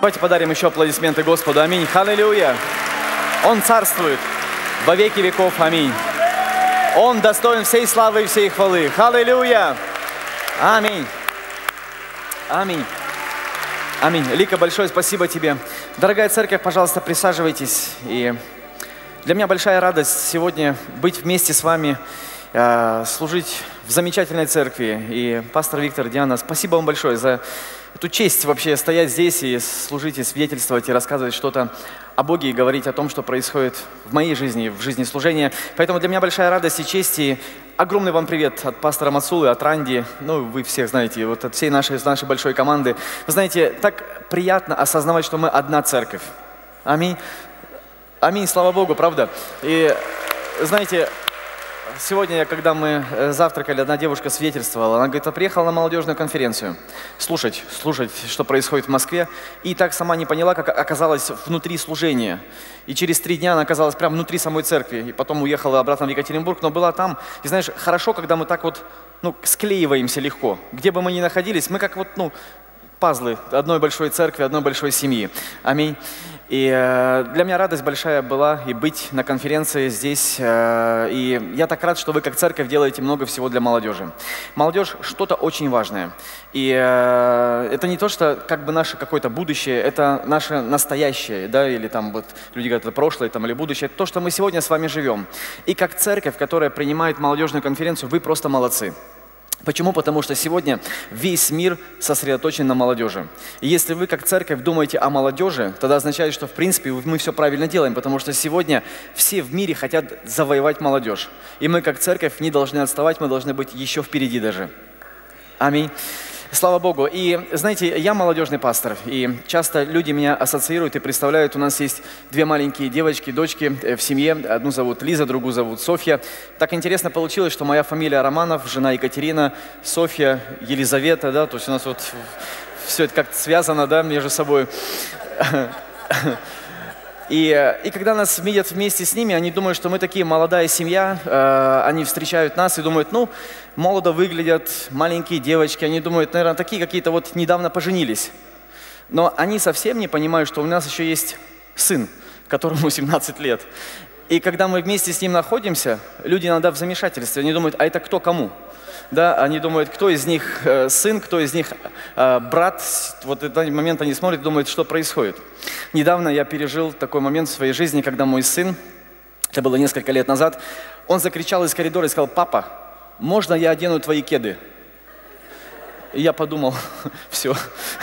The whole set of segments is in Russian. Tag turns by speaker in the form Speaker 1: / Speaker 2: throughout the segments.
Speaker 1: Давайте подарим еще аплодисменты Господу. Аминь. Аллилуйя. Он царствует во веки веков. Аминь. Он достоин всей славы и всей хвалы. Аллилуйя. Аминь. Аминь. Аминь. Лика, большое спасибо тебе. Дорогая церковь, пожалуйста, присаживайтесь. И для меня большая радость сегодня быть вместе с вами, служить в замечательной церкви. И пастор Виктор, Диана, спасибо вам большое за эту честь вообще стоять здесь и служить, и свидетельствовать, и рассказывать что-то о Боге, и говорить о том, что происходит в моей жизни, в жизни служения. Поэтому для меня большая радость и честь, и огромный вам привет от пастора Мацулы, от Ранди, ну, вы всех знаете, вот от всей нашей большой команды. Вы знаете, так приятно осознавать, что мы одна церковь. Аминь. Аминь, слава Богу, правда? И знаете, сегодня, когда мы завтракали, одна девушка свидетельствовала. Она говорит, приехала на молодежную конференцию слушать, что происходит в Москве. И так сама не поняла, как оказалась внутри служения. И через 3 дня она оказалась прямо внутри самой церкви. И потом уехала обратно в Екатеринбург, но была там. И знаешь, хорошо, когда мы так вот, склеиваемся легко. Где бы мы ни находились, мы как пазлы одной большой церкви, одной большой семьи. Аминь. И для меня радость большая была и быть на конференции здесь. И я так рад, что вы как церковь делаете много всего для молодежи. Молодежь – что-то очень важное. И это не то, что как бы наше какое-то будущее, это наше настоящее, да, или там вот люди говорят, это прошлое там, или будущее. Это то, что мы сегодня с вами живем. И как церковь, которая принимает молодежную конференцию, вы просто молодцы. Почему? Потому что сегодня весь мир сосредоточен на молодежи. И если вы как церковь думаете о молодежи, тогда означает, что в принципе мы все правильно делаем, потому что сегодня все в мире хотят завоевать молодежь. И мы как церковь не должны отставать, мы должны быть еще впереди даже. Аминь. Слава Богу. И знаете, я молодежный пастор, и часто люди меня ассоциируют и представляют, у нас есть 2 маленькие девочки, дочки в семье, одну зовут Лиза, другую зовут Софья. Так интересно получилось, что моя фамилия Романов, жена Екатерина, Софья, Елизавета, да, то есть у нас вот все это как-то связано, да, между собой. И когда нас видят вместе с ними, они думают, что мы такие молодая семья, они встречают нас и думают, молодо выглядят, маленькие девочки, они думают, наверное, такие какие-то вот недавно поженились. Но они совсем не понимают, что у нас еще есть сын, которому 17 лет. И когда мы вместе с ним находимся, люди иногда в замешательстве, они думают, а это кто кому? Да, они думают, кто из них сын, кто из них брат. Вот в этот момент они смотрят и думают, что происходит. Недавно я пережил такой момент в своей жизни, когда мой сын, это было несколько лет назад, он закричал из коридора и сказал, папа, можно я одену твои кеды? И я подумал, все.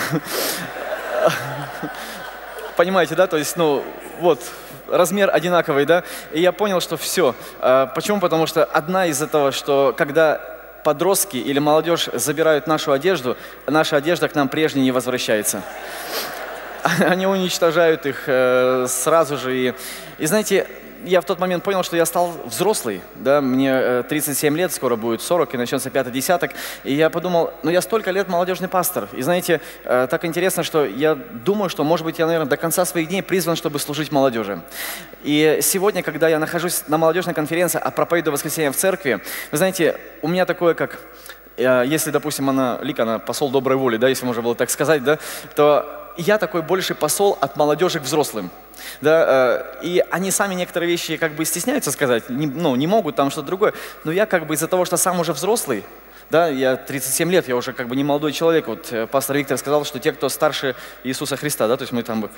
Speaker 1: Понимаете, да, то есть, вот, размер одинаковый, да, и я понял, что все. Почему? Потому что одна из этого, что когда подростки или молодежь забирают наша одежда к нам прежней не возвращается. Они уничтожают их сразу же. И знаете, я в тот момент понял, что я стал взрослый, да, мне 37 лет, скоро будет 40, и начнется 5-й десяток, и я подумал, я столько лет молодежный пастор, и знаете, так интересно, что я думаю, что, может быть, я, наверное, до конца своих дней призван, чтобы служить молодежи. И сегодня, когда я нахожусь на молодежной конференции, а проповедую воскресенье в церкви, вы знаете, у меня такое, как, если, допустим, она посол доброй воли, да, если можно было так сказать, да, то я такой больше посол от молодежи к взрослым. Да, и они сами некоторые вещи как бы стесняются сказать, не могут, там что-то другое. Но я как бы из-за того, что сам уже взрослый, да, я 37 лет, я уже как бы не молодой человек. Вот пастор Виктор сказал, что те, кто старше Иисуса Христа, да, то есть мы там...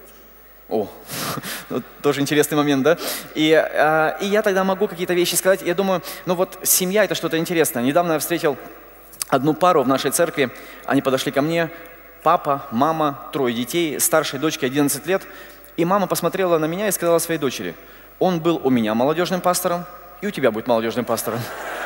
Speaker 1: тоже интересный момент, да? И я тогда могу какие-то вещи сказать. Я думаю, семья – это что-то интересное. Недавно я встретил одну пару в нашей церкви, они подошли ко мне, папа, мама, 3 детей, старшей дочке 11 лет. И мама посмотрела на меня и сказала своей дочери, он был у меня молодежным пастором, и у тебя будет молодежным пастором.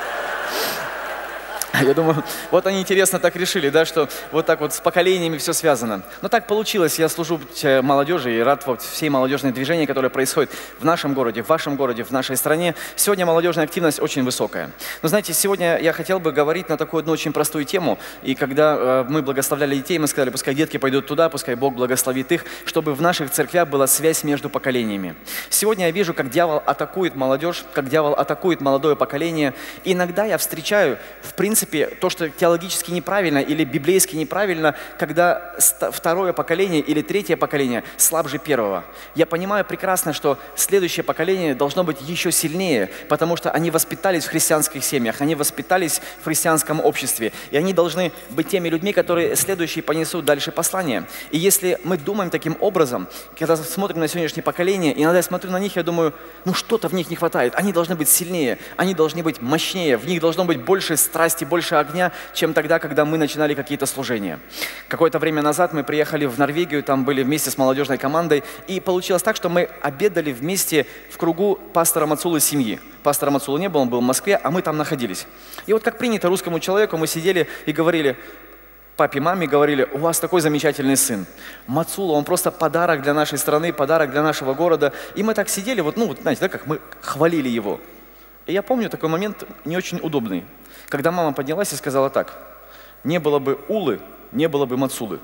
Speaker 1: Я думаю, вот они интересно так решили, да, что вот так вот с поколениями все связано. Но так получилось, я служу молодежи и рад всей молодежной движении, которое происходит в нашем городе, в вашем городе, в нашей стране. Сегодня молодежная активность очень высокая. Но знаете, сегодня я хотел бы говорить на такую одну очень простую тему. И когда мы благословляли детей, мы сказали, пускай детки пойдут туда, пускай Бог благословит их, чтобы в наших церквях была связь между поколениями. Сегодня я вижу, как дьявол атакует молодежь, как дьявол атакует молодое поколение. И иногда я встречаю, в принципе, принципе, то, что теологически неправильно или библейски неправильно, когда второе поколение или третье поколение слабже первого. Я понимаю прекрасно, что следующее поколение должно быть еще сильнее, потому что они воспитались в христианских семьях, они воспитались в христианском обществе, и они должны быть теми людьми, которые следующие понесут дальше послание. И если мы думаем таким образом, когда смотрим на сегодняшнее поколение, иногда я смотрю на них, я думаю, ну что-то в них не хватает, они должны быть сильнее, они должны быть мощнее, в них должно быть больше страсти, больше огня, чем тогда, когда мы начинали какие-то служения. Какое-то время назад мы приехали в Норвегию, там были вместе с молодежной командой, и получилось так, что мы обедали вместе в кругу пастора Мацулы семьи. Пастора Мацулы не было, он был в Москве, а мы там находились. И вот как принято русскому человеку, мы сидели и говорили, папе, маме говорили, у вас такой замечательный сын. Мацула, он просто подарок для нашей страны, подарок для нашего города. И мы так сидели, знаете, да, как мы хвалили его. И я помню такой момент не очень удобный, когда мама поднялась и сказала так: не было бы Улы, не было бы Мацулы.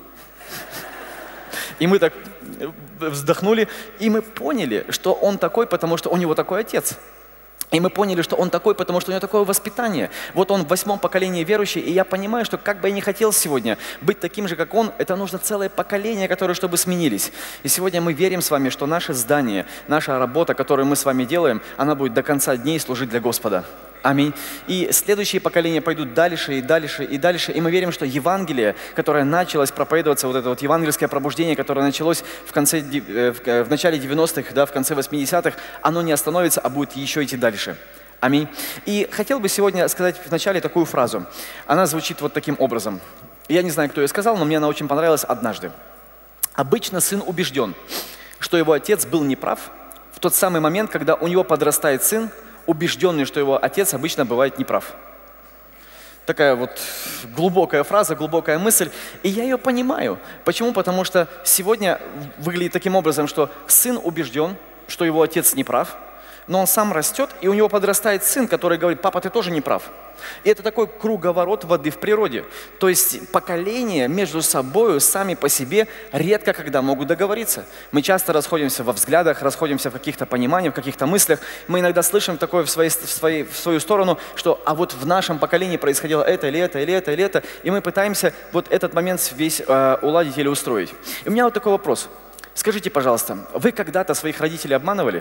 Speaker 1: И мы так вздохнули, и мы поняли, что он такой, потому что у него такой отец. И мы поняли, что он такой, потому что у него такое воспитание. Вот он в 8-м поколении верующий, и я понимаю, что как бы я ни хотел сегодня быть таким же, как он, это нужно целое поколение, которое чтобы сменились. И сегодня мы верим с вами, что наше здание, наша работа, которую мы с вами делаем, она будет до конца дней служить для Господа. Аминь. И следующие поколения пойдут дальше и дальше и дальше. И мы верим, что Евангелие, которое началось проповедоваться, вот это вот евангельское пробуждение, которое началось в начале 90-х, да, в конце 80-х, оно не остановится, а будет еще идти дальше. Аминь. И хотел бы сегодня сказать вначале такую фразу. Она звучит вот таким образом. Я не знаю, кто ее сказал, но мне она очень понравилась однажды. Обычно сын убежден, что его отец был неправ в тот самый момент, когда у него подрастает сын, убежденный, что его отец обычно бывает неправ. Такая вот глубокая фраза, глубокая мысль. И я ее понимаю. Почему? Потому что сегодня выглядит таким образом, что сын убежден, что его отец неправ, но он сам растет, и у него подрастает сын, который говорит: папа, ты тоже не прав. И это такой круговорот воды в природе. То есть поколения между собой сами по себе редко когда могут договориться. Мы часто расходимся во взглядах, расходимся в каких-то пониманиях, в каких-то мыслях. Мы иногда слышим такое в свою сторону, что а вот в нашем поколении происходило это или это, или это, или это. И мы пытаемся вот этот момент весь уладить или устроить. И у меня вот такой вопрос. Скажите, пожалуйста, вы когда-то своих родителей обманывали?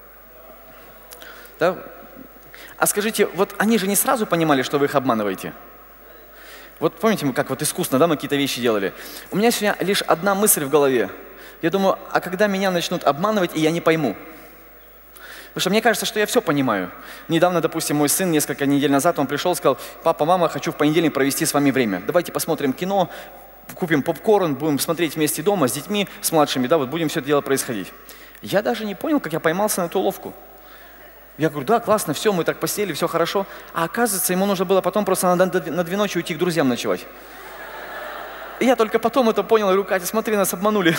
Speaker 1: Да? А скажите, вот они же не сразу понимали, что вы их обманываете? Вот помните, мы как вот искусно, да, мы какие-то вещи делали? У меня сегодня лишь одна мысль в голове. Я думаю, а когда меня начнут обманывать, и я не пойму? Потому что мне кажется, что я все понимаю. Недавно, допустим, мой сын, несколько недель назад, он пришел и сказал: папа, мама, хочу в понедельник провести с вами время. Давайте посмотрим кино, купим попкорн, будем смотреть вместе дома с детьми, с младшими, да, вот будем все это дело происходить. Я даже не понял, как я поймался на эту уловку. Я говорю: да, классно, все, мы так посидели, все хорошо. А оказывается, ему нужно было потом просто на 2 ночи уйти к друзьям ночевать. И я только потом это понял, и говорю: Катя, смотри, нас обманули.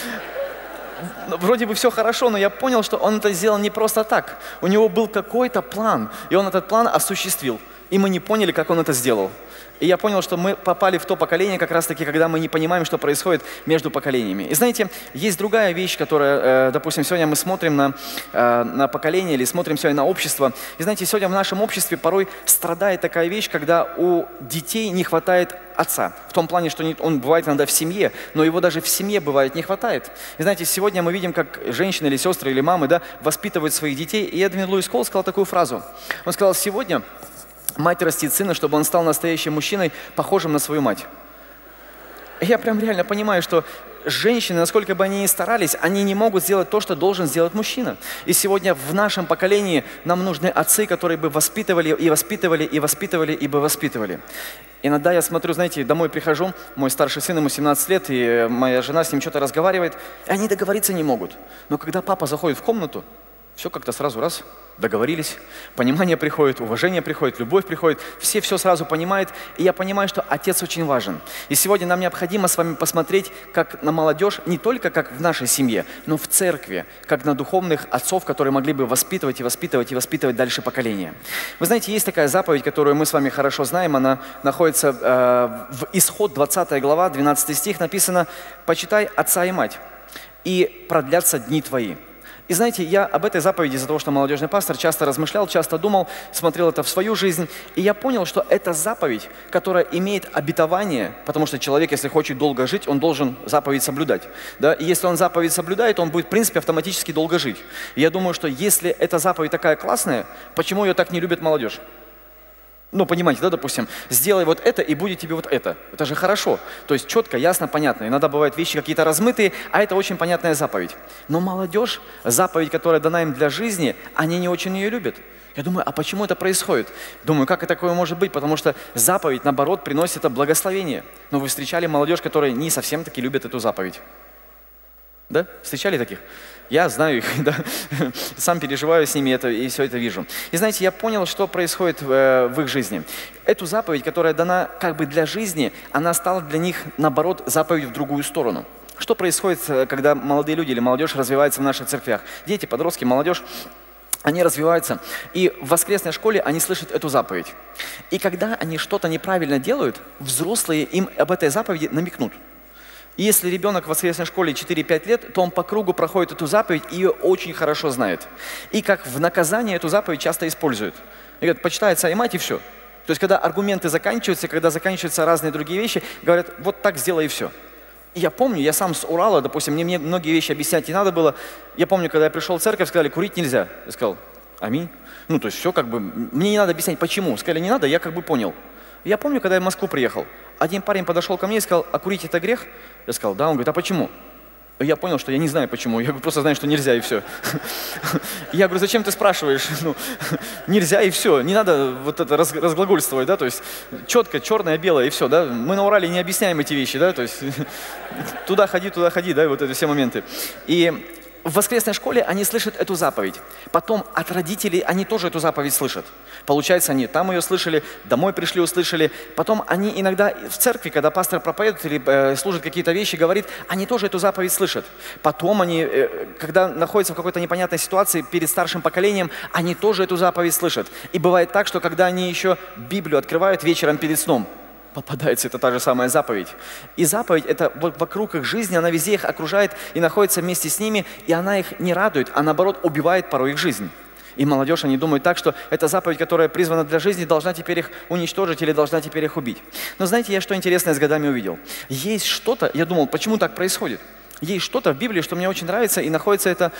Speaker 1: Вроде бы все хорошо, но я понял, что он это сделал не просто так. У него был какой-то план, и он этот план осуществил. И мы не поняли, как он это сделал. И я понял, что мы попали в то поколение как раз-таки, когда мы не понимаем, что происходит между поколениями. И знаете, есть другая вещь, которая, допустим, сегодня мы смотрим на поколение или смотрим сегодня на общество. И знаете, сегодня в нашем обществе порой страдает такая вещь, когда у детей не хватает отца. В том плане, что он бывает иногда в семье, но его даже в семье бывает не хватает. И знаете, сегодня мы видим, как женщины или сестры или мамы, да, воспитывают своих детей. И Эдвин Луис Колл сказал такую фразу. Он сказал: сегодня мать растит сына, чтобы он стал настоящим мужчиной, похожим на свою мать. Я прям реально понимаю, что женщины, насколько бы они ни старались, они не могут сделать то, что должен сделать мужчина. И сегодня в нашем поколении нам нужны отцы, которые бы воспитывали и воспитывали, и воспитывали, и бы воспитывали. Иногда я смотрю, знаете, домой прихожу, мой старший сын, ему 17 лет, и моя жена с ним что-то разговаривает, и они договориться не могут. Но когда папа заходит в комнату, все как-то сразу раз, договорились, понимание приходит, уважение приходит, любовь приходит, все сразу понимают, и я понимаю, что отец очень важен. И сегодня нам необходимо с вами посмотреть как на молодежь, не только как в нашей семье, но в церкви, как на духовных отцов, которые могли бы воспитывать и воспитывать и воспитывать дальше поколения. Вы знаете, есть такая заповедь, которую мы с вами хорошо знаем, она находится в Исход, 20 глава, 12 стих, написано: «Почитай отца и мать, и продлятся дни твои». И знаете, я об этой заповеди из-за того, что молодежный пастор, часто размышлял, часто думал, смотрел это в свою жизнь. И я понял, что это заповедь, которая имеет обетование, потому что человек, если хочет долго жить, он должен заповедь соблюдать. Да? И если он заповедь соблюдает, он будет, в принципе, автоматически долго жить. И я думаю, что если эта заповедь такая классная, почему ее так не любит молодежь? Ну, понимаете, да, допустим, сделай вот это, и будет тебе вот это. Это же хорошо. То есть четко, ясно, понятно. Иногда бывают вещи какие-то размытые, а это очень понятная заповедь. Но молодежь, заповедь, которая дана им для жизни, они не очень ее любят. Я думаю, а почему это происходит? Думаю, как и такое может быть? Потому что заповедь, наоборот, приносит это благословение. Но вы встречали молодежь, которая не совсем таки любит эту заповедь? Да? Встречали таких? Я знаю их, да? Сам переживаю с ними это, и все это вижу. И знаете, я понял, что происходит в их жизни. Эту заповедь, которая дана как бы для жизни, она стала для них, наоборот, заповедью в другую сторону. Что происходит, когда молодые люди или молодежь развиваются в наших церквях? Дети, подростки, молодежь, они развиваются, и в воскресной школе они слышат эту заповедь. И когда они что-то неправильно делают, взрослые им об этой заповеди намекнут. И если ребенок в воскресной школе 4-5 лет, то он по кругу проходит эту заповедь и ее очень хорошо знает. И как в наказание эту заповедь часто используют. И говорят, почитай отца и мать, и все. То есть, когда аргументы заканчиваются, когда заканчиваются разные другие вещи, говорят, вот так сделай и все. И я помню, я сам с Урала, допустим, мне многие вещи объяснять не надо было. Я помню, когда я пришел в церковь, сказали, курить нельзя. Я сказал, аминь. Ну, то есть все как бы, мне не надо объяснять, почему. Сказали, не надо, я как бы понял. Я помню, когда я в Москву приехал, один парень подошел ко мне и сказал, а курить это грех? Я сказал, да. Он говорит, а почему? Я понял, что я не знаю почему. Я просто знаю, что нельзя и все. Я говорю, зачем ты спрашиваешь? Ну, нельзя и все. Не надо вот это разглагольствовать, да, то есть четко, черное, белое и все, да. Мы на Урале не объясняем эти вещи, да, то есть туда ходи, да, вот эти все моменты. И в воскресной школе они слышат эту заповедь. Потом от родителей они тоже эту заповедь слышат. Получается, они там ее слышали, домой пришли, услышали. Потом они иногда в церкви, когда пастор проповедует или служит какие-то вещи, говорит, они тоже эту заповедь слышат. Потом они, когда находятся в какой-то непонятной ситуации перед старшим поколением, они тоже эту заповедь слышат. И бывает так, что когда они еще Библию открывают вечером перед сном, попадается это та же самая заповедь. И заповедь, это вокруг их жизни, она везде их окружает и находится вместе с ними, и она их не радует, а наоборот убивает порой их жизнь. И молодежь, они думают так, что эта заповедь, которая призвана для жизни, должна теперь их уничтожить или должна теперь их убить. Но знаете, я что интересное с годами увидел? Есть что-то, я думал, почему так происходит? Есть что-то в Библии, что мне очень нравится, и находится это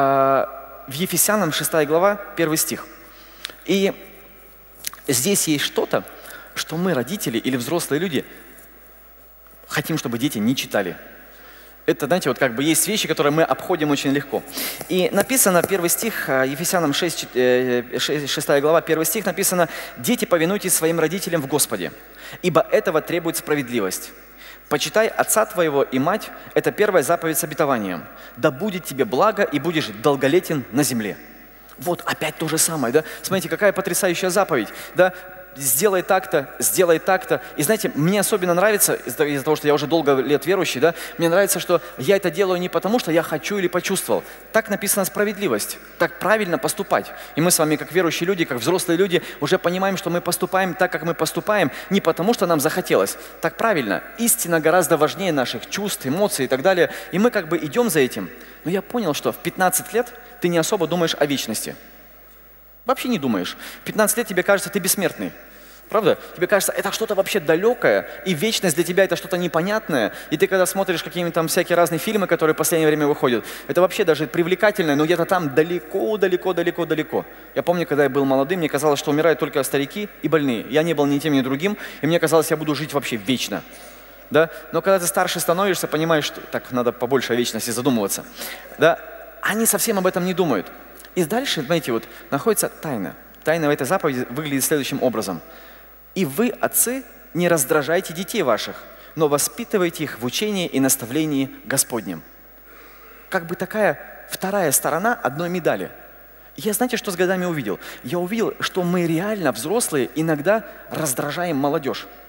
Speaker 1: в Ефесянам 6 глава, 1 стих. И здесь есть что-то, что мы, родители или взрослые люди, хотим, чтобы дети не читали. Это, знаете, вот как бы есть вещи, которые мы обходим очень легко. И написано, 1 стих, Ефесянам 6 глава, 1 стих написано, «Дети, повинуйтесь своим родителям в Господе, ибо этого требует справедливость. Почитай отца твоего и мать, это первая заповедь с обетованием. Да будет тебе благо, и будешь долголетен на земле». Вот опять то же самое, да? Смотрите, какая потрясающая заповедь, да? Сделай так-то, сделай так-то. И знаете, мне особенно нравится, из-за того, что я уже долго лет верующий, да, мне нравится, что я это делаю не потому, что я хочу или почувствовал. Так написана справедливость, так правильно поступать. И мы с вами, как верующие люди, как взрослые люди, уже понимаем, что мы поступаем так, как мы поступаем, не потому, что нам захотелось. Так правильно. Истина гораздо важнее наших чувств, эмоций и так далее. И мы как бы идем за этим. Но я понял, что в 15 лет ты не особо думаешь о вечности. Вообще не думаешь. В 15 лет тебе кажется, ты бессмертный. Правда? Тебе кажется, это что-то вообще далекое, и вечность для тебя это что-то непонятное. И ты когда смотришь какие-нибудь там всякие разные фильмы, которые в последнее время выходят, это вообще даже привлекательное, но где-то там далеко. Я помню, когда я был молодым, мне казалось, что умирают только старики и больные. Я не был ни тем, ни другим, и мне казалось, я буду жить вообще вечно. Да? Но когда ты старше становишься, понимаешь, что так надо побольше о вечности задумываться. Да? Они совсем об этом не думают. И дальше, знаете, вот находится тайна. Тайна в этой заповеди выглядит следующим образом. «И вы, отцы, не раздражайте детей ваших, но воспитывайте их в учении и наставлении Господнем». Как бы такая вторая сторона одной медали. Я, знаете, что с годами увидел? Я увидел, что мы реально, взрослые, иногда раздражаем молодежь.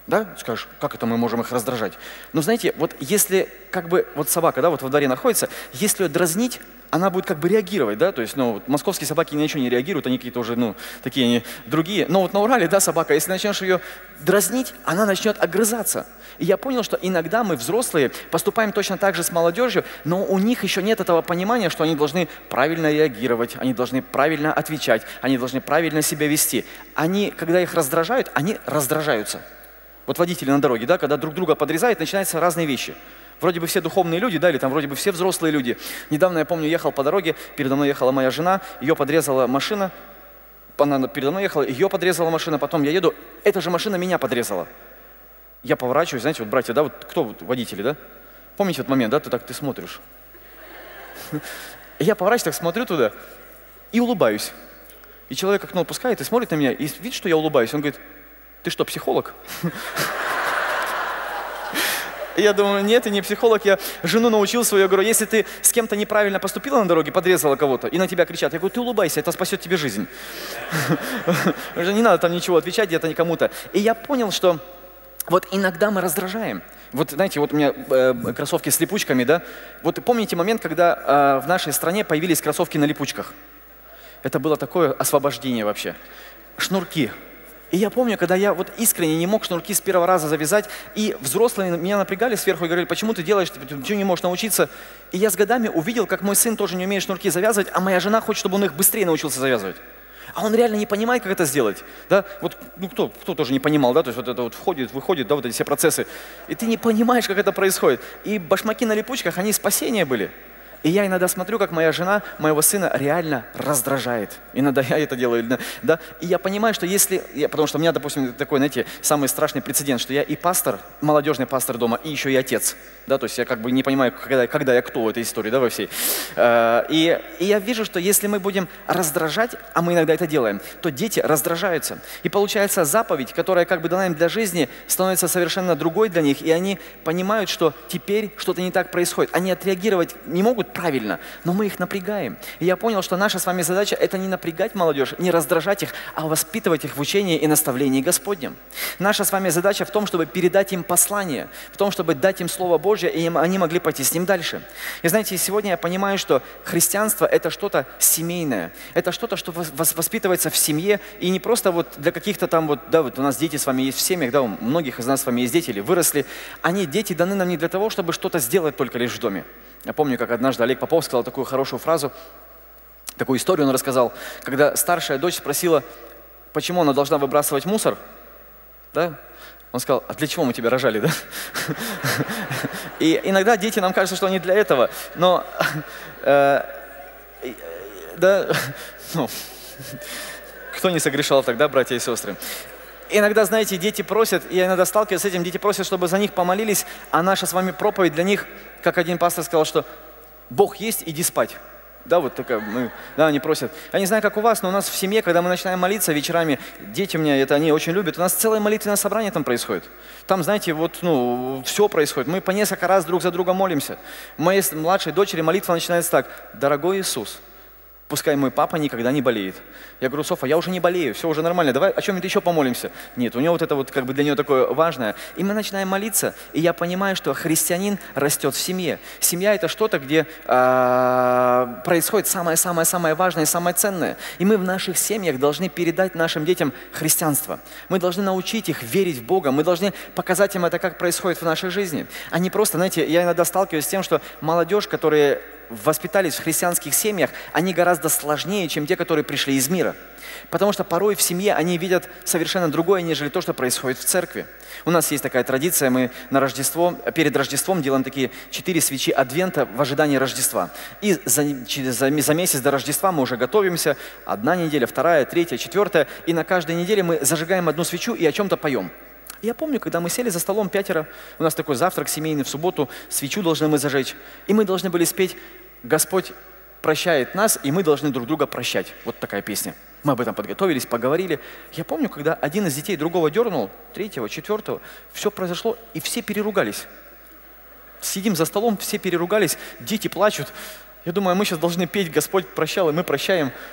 Speaker 1: Да? Скажешь, как это мы можем их раздражать? Но знаете, вот если как бы вот собака, да, вот во дворе находится, если ее дразнить, она будет как бы реагировать, да, то есть, ну, вот московские собаки ни на что не реагируют, они какие-то уже, ну, такие они другие. Но вот на Урале, да, собака, если начнешь ее дразнить, она начнет огрызаться. И я понял, что иногда мы, взрослые, поступаем точно так же с молодежью, но у них еще нет этого понимания, что они должны правильно реагировать, они должны правильно отвечать, они должны правильно себя вести. Они, когда их раздражают, они раздражаются. Вот водители на дороге, да, когда друг друга подрезают, начинаются разные вещи. Вроде бы все духовные люди, да, или там вроде бы все взрослые люди. Недавно, я помню, ехал по дороге, передо мной ехала моя жена, ее подрезала машина, она передо мной ехала, ее подрезала машина, потом я еду, эта же машина меня подрезала. Я поворачиваюсь, знаете, вот братья, да, вот кто вот водители, да? Помните этот момент, да, ты смотришь. Я поворачиваюсь, так смотрю туда и улыбаюсь. И человек окно опускает и смотрит на меня, и видит, что я улыбаюсь, он говорит: ты что, психолог? Я думаю, нет, я не психолог, я жену научил свою, я говорю, если ты с кем-то неправильно поступила на дороге, подрезала кого-то, и на тебя кричат, я говорю, ты улыбайся, это спасет тебе жизнь. Не надо там ничего отвечать где-то кому-то. И я понял, что вот иногда мы раздражаем. Вот знаете, вот у меня кроссовки с липучками, да? Вот помните момент, когда в нашей стране появились кроссовки на липучках? Это было такое освобождение вообще. Шнурки. И я помню, когда я вот искренне не мог шнурки с первого раза завязать, и взрослые меня напрягали сверху и говорили, почему ты делаешь, ты ничего не можешь научиться. И я с годами увидел, как мой сын тоже не умеет шнурки завязывать, а моя жена хочет, чтобы он их быстрее научился завязывать. А он реально не понимает, как это сделать. Да? Вот, ну, кто тоже не понимал, да? То есть вот это вот входит, выходит, да, вот эти все процессы. И ты не понимаешь, как это происходит. И башмаки на липучках, они спасение были. И я иногда смотрю, как моя жена моего сына реально раздражает. Иногда я это делаю, да. И я понимаю, что если... Потому что у меня, допустим, такой, знаете, самый страшный прецедент, что я и пастор, молодежный пастор дома, и еще и отец. Да, то есть я как бы не понимаю, когда я кто в этой истории, да, во всей. И я вижу, что если мы будем раздражать, а мы иногда это делаем, то дети раздражаются. И получается заповедь, которая как бы дана им для жизни, становится совершенно другой для них, и они понимают, что теперь что-то не так происходит. Они отреагировать не могут правильно, но мы их напрягаем. И я понял, что наша с вами задача – это не напрягать молодежь, не раздражать их, а воспитывать их в учении и наставлении Господнем. Наша с вами задача в том, чтобы передать им послание, в том, чтобы дать им Слово Божье, и они могли пойти с ним дальше. И знаете, сегодня я понимаю, что христианство – это что-то семейное, это что-то, что воспитывается в семье, и не просто вот для каких-то там вот, да, вот у нас дети с вами есть в семьях, да, у многих из нас с вами есть дети или выросли, дети даны нам не для того, чтобы что-то сделать только лишь в доме. Я помню, как однажды Олег Попов сказал такую хорошую фразу, такую историю он рассказал, когда старшая дочь спросила, почему она должна выбрасывать мусор, да? Он сказал, а для чего мы тебя рожали, да? И иногда дети нам кажется, что они для этого, но, да, ну, кто не согрешал тогда, братья и сестры? Иногда, знаете, дети просят, я иногда сталкиваюсь с этим, дети просят, чтобы за них помолились, а наша с вами проповедь для них, как один пастор сказал, что Бог есть, иди спать. Да, вот такая, да, они просят. Я не знаю, как у вас, но у нас в семье, когда мы начинаем молиться вечерами, дети у меня это, они очень любят, у нас целое молитвенное собрание там происходит. Там, знаете, вот, ну, все происходит. Мы по несколько раз друг за другом молимся. У моей младшей дочери молитва начинается так: «Дорогой Иисус, пускай мой папа никогда не болеет». Я говорю, Софа, я уже не болею, все уже нормально, давай о чем-нибудь еще помолимся. Нет, у нее вот это вот как бы для нее такое важное. И мы начинаем молиться, и я понимаю, что христианин растет в семье. Семья – это что-то, где происходит самое-самое-самое важное и самое ценное. И мы в наших семьях должны передать нашим детям христианство. Мы должны научить их верить в Бога, мы должны показать им это, как происходит в нашей жизни. А не просто, знаете, я иногда сталкиваюсь с тем, что молодежь, которые воспитались в христианских семьях, они гораздо сложнее, чем те, которые пришли из мира. Потому что порой в семье они видят совершенно другое, нежели то, что происходит в церкви. У нас есть такая традиция, мы на Рождество, перед Рождеством делаем такие 4 свечи Адвента в ожидании Рождества. И за месяц до Рождества мы уже готовимся, 1 неделя, 2, 3, 4, и на каждой неделе мы зажигаем 1 свечу и о чем-то поем. Я помню, когда мы сели за столом 5, у нас такой завтрак семейный в субботу, свечу должны мы зажечь, и мы должны были спеть «Господь прощает нас, и мы должны друг друга прощать». Вот такая песня. Мы об этом подготовились, поговорили. Я помню, когда один из детей другого дернул, 3-го, 4-го, все произошло, и все переругались. Сидим за столом, все переругались, дети плачут. Я думаю, мы сейчас должны петь «Господь прощал, и мы прощаем».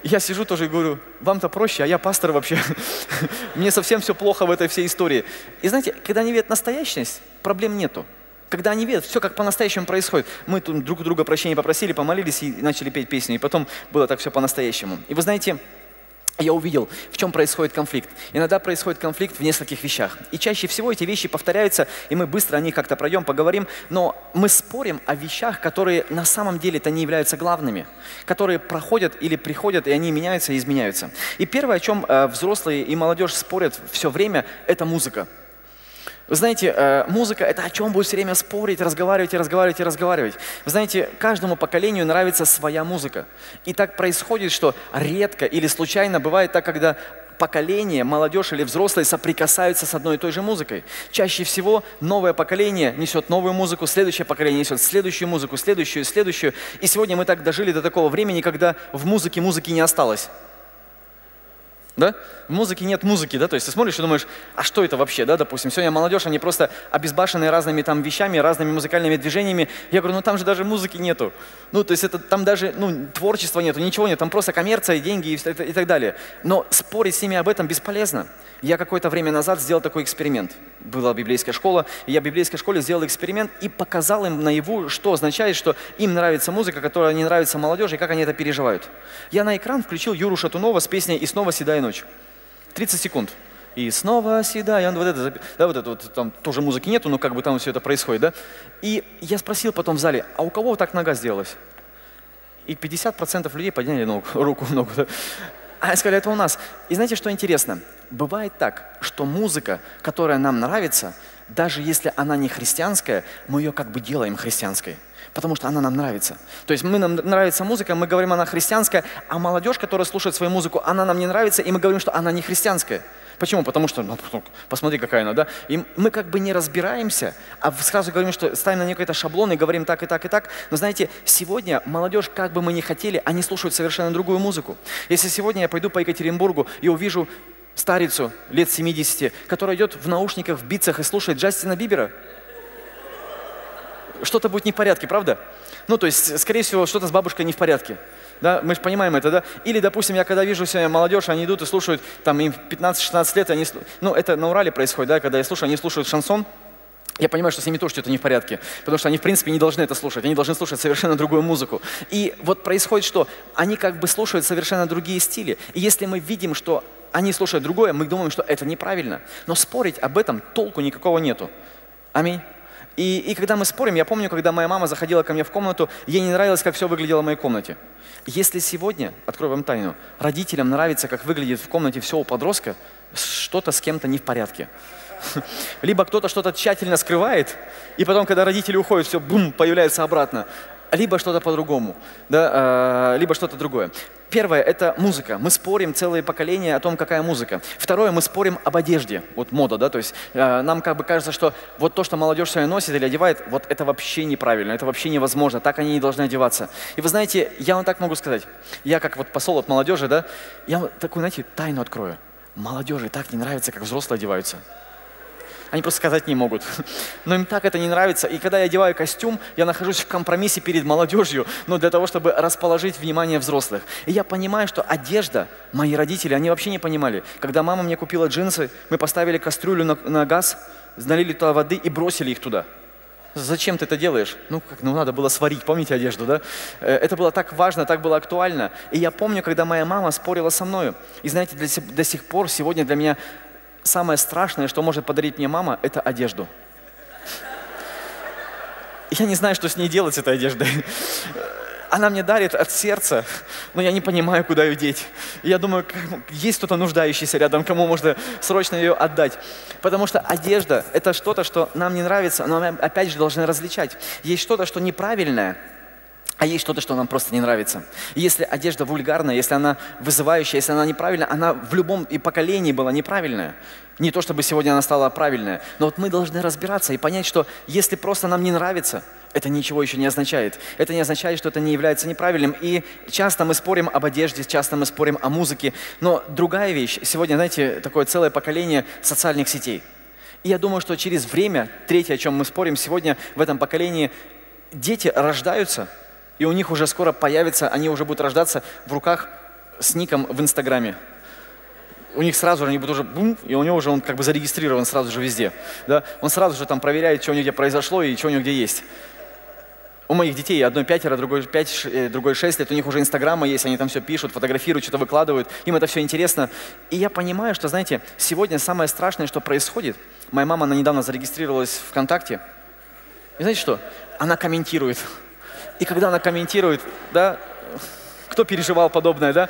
Speaker 1: Я сижу тоже и говорю, вам-то проще, а я пастор вообще. Мне совсем все плохо в этой всей истории. И знаете, когда они видят настоящность, проблем нету. Когда они видят, все как по-настоящему происходит. Мы тут друг у друга прощения попросили, помолились и начали петь песню. И потом было так все по-настоящему. И вы знаете, я увидел, в чем происходит конфликт. Иногда происходит конфликт в нескольких вещах. И чаще всего эти вещи повторяются, и мы быстро о них как-то пройдем, поговорим. Но мы спорим о вещах, которые на самом деле-то не являются главными. Которые проходят или приходят, и они меняются и изменяются. И первое, о чем взрослые и молодежь спорят все время, это музыка. Вы знаете, музыка – это о чем будет все время спорить, разговаривать и разговаривать и разговаривать. Вы знаете, каждому поколению нравится своя музыка. И так происходит, что редко или случайно бывает так, когда поколение, молодежь или взрослые соприкасаются с одной и той же музыкой. Чаще всего новое поколение несет новую музыку, следующее поколение несет следующую музыку, следующую, следующую. И сегодня мы так дожили до такого времени, когда в музыке музыки не осталось. Да? В музыке нет музыки, да, то есть ты смотришь и думаешь, а что это вообще, да, допустим, сегодня молодежь, они просто обезбашены разными там вещами, разными музыкальными движениями. Я говорю, ну там же даже музыки нету, ну то есть это там даже, творчества нету, ничего нет, там просто коммерция, деньги и так далее. Но спорить с ними об этом бесполезно. Я какое-то время назад сделал такой эксперимент. Была библейская школа, и я в библейской школе сделал эксперимент и показал им наяву, что означает, что им нравится музыка, которая не нравится молодежи, и как они это переживают. Я на экран включил Юру Шатунова с песней «И снова седая ночь». 30 секунд. И снова седая, вот это вот, там тоже музыки нету, но как бы там все это происходит, да? И я спросил потом в зале, а у кого так нога сделалась? И 50% людей подняли руку, ногу, да? А сказали, это у нас. И знаете, что интересно? Бывает так, что музыка, которая нам нравится, даже если она не христианская, мы ее как бы делаем христианской. Потому что она нам нравится. То есть нам нравится музыка, мы говорим, она христианская, а молодежь, которая слушает свою музыку, она нам не нравится, и мы говорим, что она не христианская. Почему? Потому что, посмотри, какая она, да? И мы как бы не разбираемся, а сразу говорим, что ставим на нее какой-то шаблон и говорим так и так и так. Но знаете, сегодня молодежь, как бы мы ни хотели, они слушают совершенно другую музыку. Если сегодня я пойду по Екатеринбургу и увижу старицу лет 70, которая идет в наушниках, в битсах и слушает Джастина Бибера, что-то будет не в порядке, правда? Ну, то есть, скорее всего, что-то с бабушкой не в порядке. Да? Мы же понимаем это, да? Или, допустим, я когда вижу сегодня молодежь, они идут и слушают, там им 15-16 лет, они, это на Урале происходит, да, когда я слушаю, они слушают шансон, я понимаю, что с ними тоже что-то не в порядке, потому что они, в принципе, не должны это слушать, они должны слушать совершенно другую музыку. И вот происходит что? Они как бы слушают совершенно другие стили. И если мы видим, что они слушают другое, мы думаем, что это неправильно. Но спорить об этом толку никакого нету. Аминь. И когда мы спорим, я помню, когда моя мама заходила ко мне в комнату, ей не нравилось, как все выглядело в моей комнате. Если сегодня, открою вам тайну, родителям нравится, как выглядит в комнате все у подростка, что-то с кем-то не в порядке. Либо кто-то что-то тщательно скрывает, и потом, когда родители уходят, все бум, появляется обратно. Либо что-то по-другому, да, либо что-то другое. Первое – это музыка. Мы спорим целые поколения о том, какая музыка. Второе – мы спорим об одежде. Вот мода, да, то есть нам как бы кажется, что вот то, что молодежь сегодня носит или одевает, вот это вообще неправильно, это вообще невозможно, так они не должны одеваться. И вы знаете, я вам так могу сказать, я как вот посол от молодежи, да, я вам такую, знаете, тайну открою. Молодежи так не нравится, как взрослые одеваются. Они просто сказать не могут. Но им так это не нравится. И когда я одеваю костюм, я нахожусь в компромиссе перед молодежью, но для того, чтобы расположить внимание взрослых. И я понимаю, что одежда, мои родители, они вообще не понимали. Когда мама мне купила джинсы, мы поставили кастрюлю на газ, налили туда воды и бросили их туда. Зачем ты это делаешь? Надо было сварить, помните одежду, да? Это было так важно, так было актуально. И я помню, когда моя мама спорила со мною. И знаете, до сих пор сегодня для меня самое страшное, что может подарить мне мама, это одежду. Я не знаю, что с ней делать, с этой одеждой. Она мне дарит от сердца, но я не понимаю, куда ее деть. И я думаю, есть кто-то нуждающийся рядом, кому можно срочно ее отдать. Потому что одежда – это что-то, что нам не нравится, но мы опять же должны различать. Есть что-то, что неправильное, а есть что-то, что нам просто не нравится. И если одежда вульгарная, если она вызывающая, если она неправильная, она в любом и поколении была неправильная. Не то, чтобы сегодня она стала правильная. Но вот мы должны разбираться и понять, что если просто нам не нравится, это ничего еще не означает. Это не означает, что это не является неправильным. И часто мы спорим об одежде, часто мы спорим о музыке. Но другая вещь, сегодня, знаете, такое целое поколение социальных сетей. И я думаю, что через время, третье, о чем мы спорим сегодня в этом поколении, дети рождаются, и у них уже скоро появится, они уже будут рождаться в руках с ником в Инстаграме. У них сразу же, они будут уже бум, и у него уже он как бы зарегистрирован сразу же везде. Да? Он сразу же там проверяет, что у них где произошло и что у них где есть. У моих детей одной 5, другой 5, другой 6 лет, у них уже Инстаграма есть, они там все пишут, фотографируют, что-то выкладывают, им это все интересно. И я понимаю, что, знаете, сегодня самое страшное, что происходит, моя мама, она недавно зарегистрировалась ВКонтакте, и знаете что? Она комментирует. И когда она комментирует, да, кто переживал подобное, да?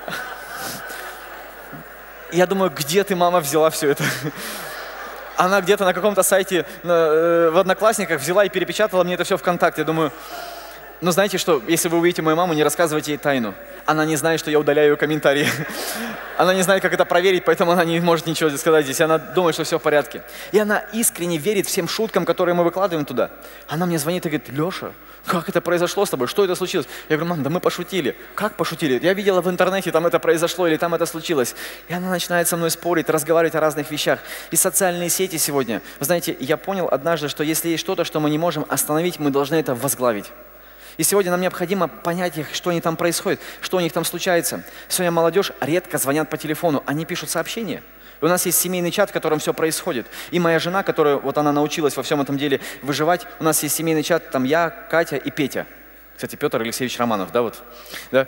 Speaker 1: Я думаю, где ты, мама, взяла все это? Она где-то на каком-то сайте в Одноклассниках взяла и перепечатала мне это все ВКонтакте. Я думаю, ну знаете что, если вы увидите мою маму, не рассказывайте ей тайну. Она не знает, что я удаляю ее комментарии. Она не знает, как это проверить, поэтому она не может ничего сказать здесь. Она думает, что все в порядке. И она искренне верит всем шуткам, которые мы выкладываем туда. Она мне звонит и говорит: Леша, как это произошло с тобой? Что это случилось? Я говорю: мам, да мы пошутили. Как пошутили? Я видела в интернете, там это произошло или там это случилось. И она начинает со мной спорить, разговаривать о разных вещах. И социальные сети сегодня. Вы знаете, я понял однажды, что если есть что-то, что мы не можем остановить, мы должны это возглавить. И сегодня нам необходимо понять их, что они там происходит, что у них там случается. Сегодня молодежь редко звонят по телефону, они пишут сообщения. И у нас есть семейный чат, в котором все происходит. И моя жена, которая, вот она научилась во всем этом деле выживать, у нас есть семейный чат, там я, Катя и Петя. Кстати, Петр Алексеевич Романов, да, вот. Да?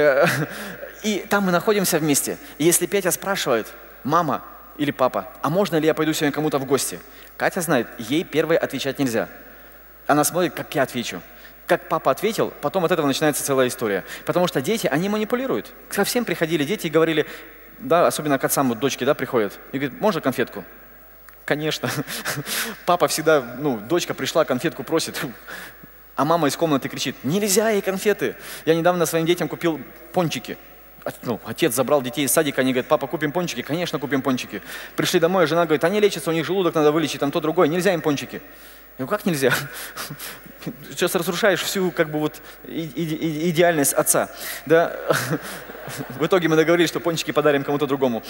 Speaker 1: И там мы находимся вместе. И если Петя спрашивает: мама или папа, а можно ли я пойду сегодня кому-то в гости? Катя знает, ей первой отвечать нельзя. Она смотрит, как я отвечу. Как папа ответил, потом от этого начинается целая история. Потому что дети, они манипулируют. Ко всем приходили дети и говорили, да, особенно к отцам, вот дочки, да, приходят, и говорят: можно конфетку? Конечно. Папа всегда, дочка пришла, конфетку просит, а мама из комнаты кричит: нельзя ей конфеты. Я недавно своим детям купил пончики. Отец забрал детей из садика, они говорят: папа, купим пончики? Конечно, купим пончики. Пришли домой, а жена говорит: они лечатся, у них желудок надо вылечить, там то другое, нельзя им пончики. Я говорю: как нельзя? Сейчас разрушаешь всю идеальность отца. Да? В итоге мы договорились, что пончики подарим кому-то другому.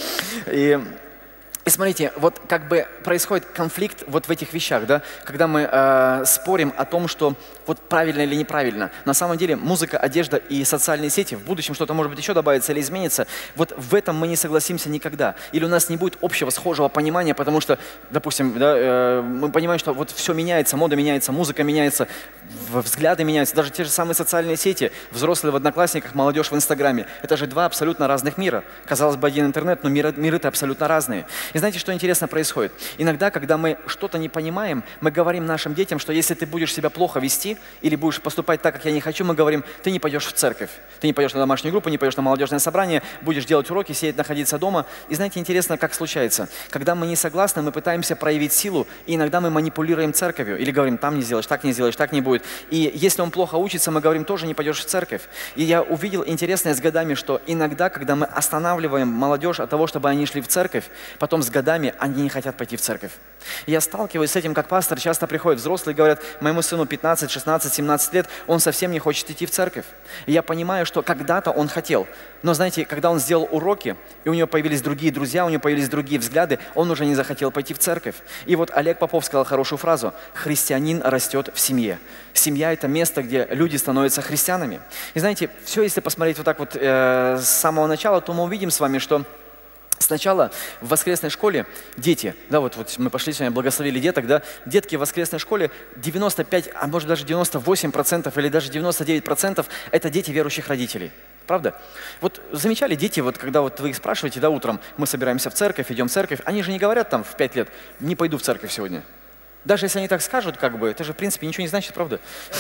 Speaker 1: И смотрите, вот как бы происходит конфликт вот в этих вещах, да, когда мы спорим о том, что вот правильно или неправильно. На самом деле музыка, одежда и социальные сети, в будущем что-то может быть еще добавится или изменится, вот в этом мы не согласимся никогда. Или у нас не будет общего схожего понимания, потому что, допустим, да, мы понимаем, что вот все меняется, мода меняется, музыка меняется, взгляды меняются, даже те же самые социальные сети, взрослые в Одноклассниках, молодежь в Инстаграме. Это же два абсолютно разных мира. Казалось бы, один интернет, но миры-то абсолютно разные. И знаете, что интересно происходит? Иногда, когда мы что-то не понимаем, мы говорим нашим детям, что если ты будешь себя плохо вести или будешь поступать так, как я не хочу, мы говорим: ты не пойдешь в церковь, ты не пойдешь на домашнюю группу, не пойдешь на молодежное собрание, будешь делать уроки, сидеть, находиться дома. И знаете, интересно, как случается. Когда мы не согласны, мы пытаемся проявить силу, и иногда мы манипулируем церковью или говорим: там не сделаешь, так не будет. И если он плохо учится, мы говорим: тоже не пойдешь в церковь. И я увидел интересное с годами, что иногда, когда мы останавливаем молодежь от того, чтобы они шли в церковь, потом с годами они не хотят пойти в церковь. И я сталкиваюсь с этим как пастор, часто приходят взрослые и говорят: моему сыну 15, 16, 17 лет, он совсем не хочет идти в церковь. И я понимаю, что когда-то он хотел, но знаете, когда он сделал уроки, и у него появились другие друзья, у него появились другие взгляды, он уже не захотел пойти в церковь. И вот Олег Попов сказал хорошую фразу: христианин растет в семье. Семья – это место, где люди становятся христианами. И знаете, все, если посмотреть вот так вот с самого начала, то мы увидим с вами, что сначала в воскресной школе дети, да, вот мы пошли сегодня, благословили деток, да, детки в воскресной школе 95, а может даже 98% или даже 99% это дети верующих родителей. Правда? Вот замечали дети, вот когда вот вы их спрашиваете, да, утром, мы собираемся в церковь, идем в церковь, они же не говорят там в 5 лет: не пойду в церковь сегодня. Даже если они так скажут, как бы, это же, в принципе, ничего не значит, правда?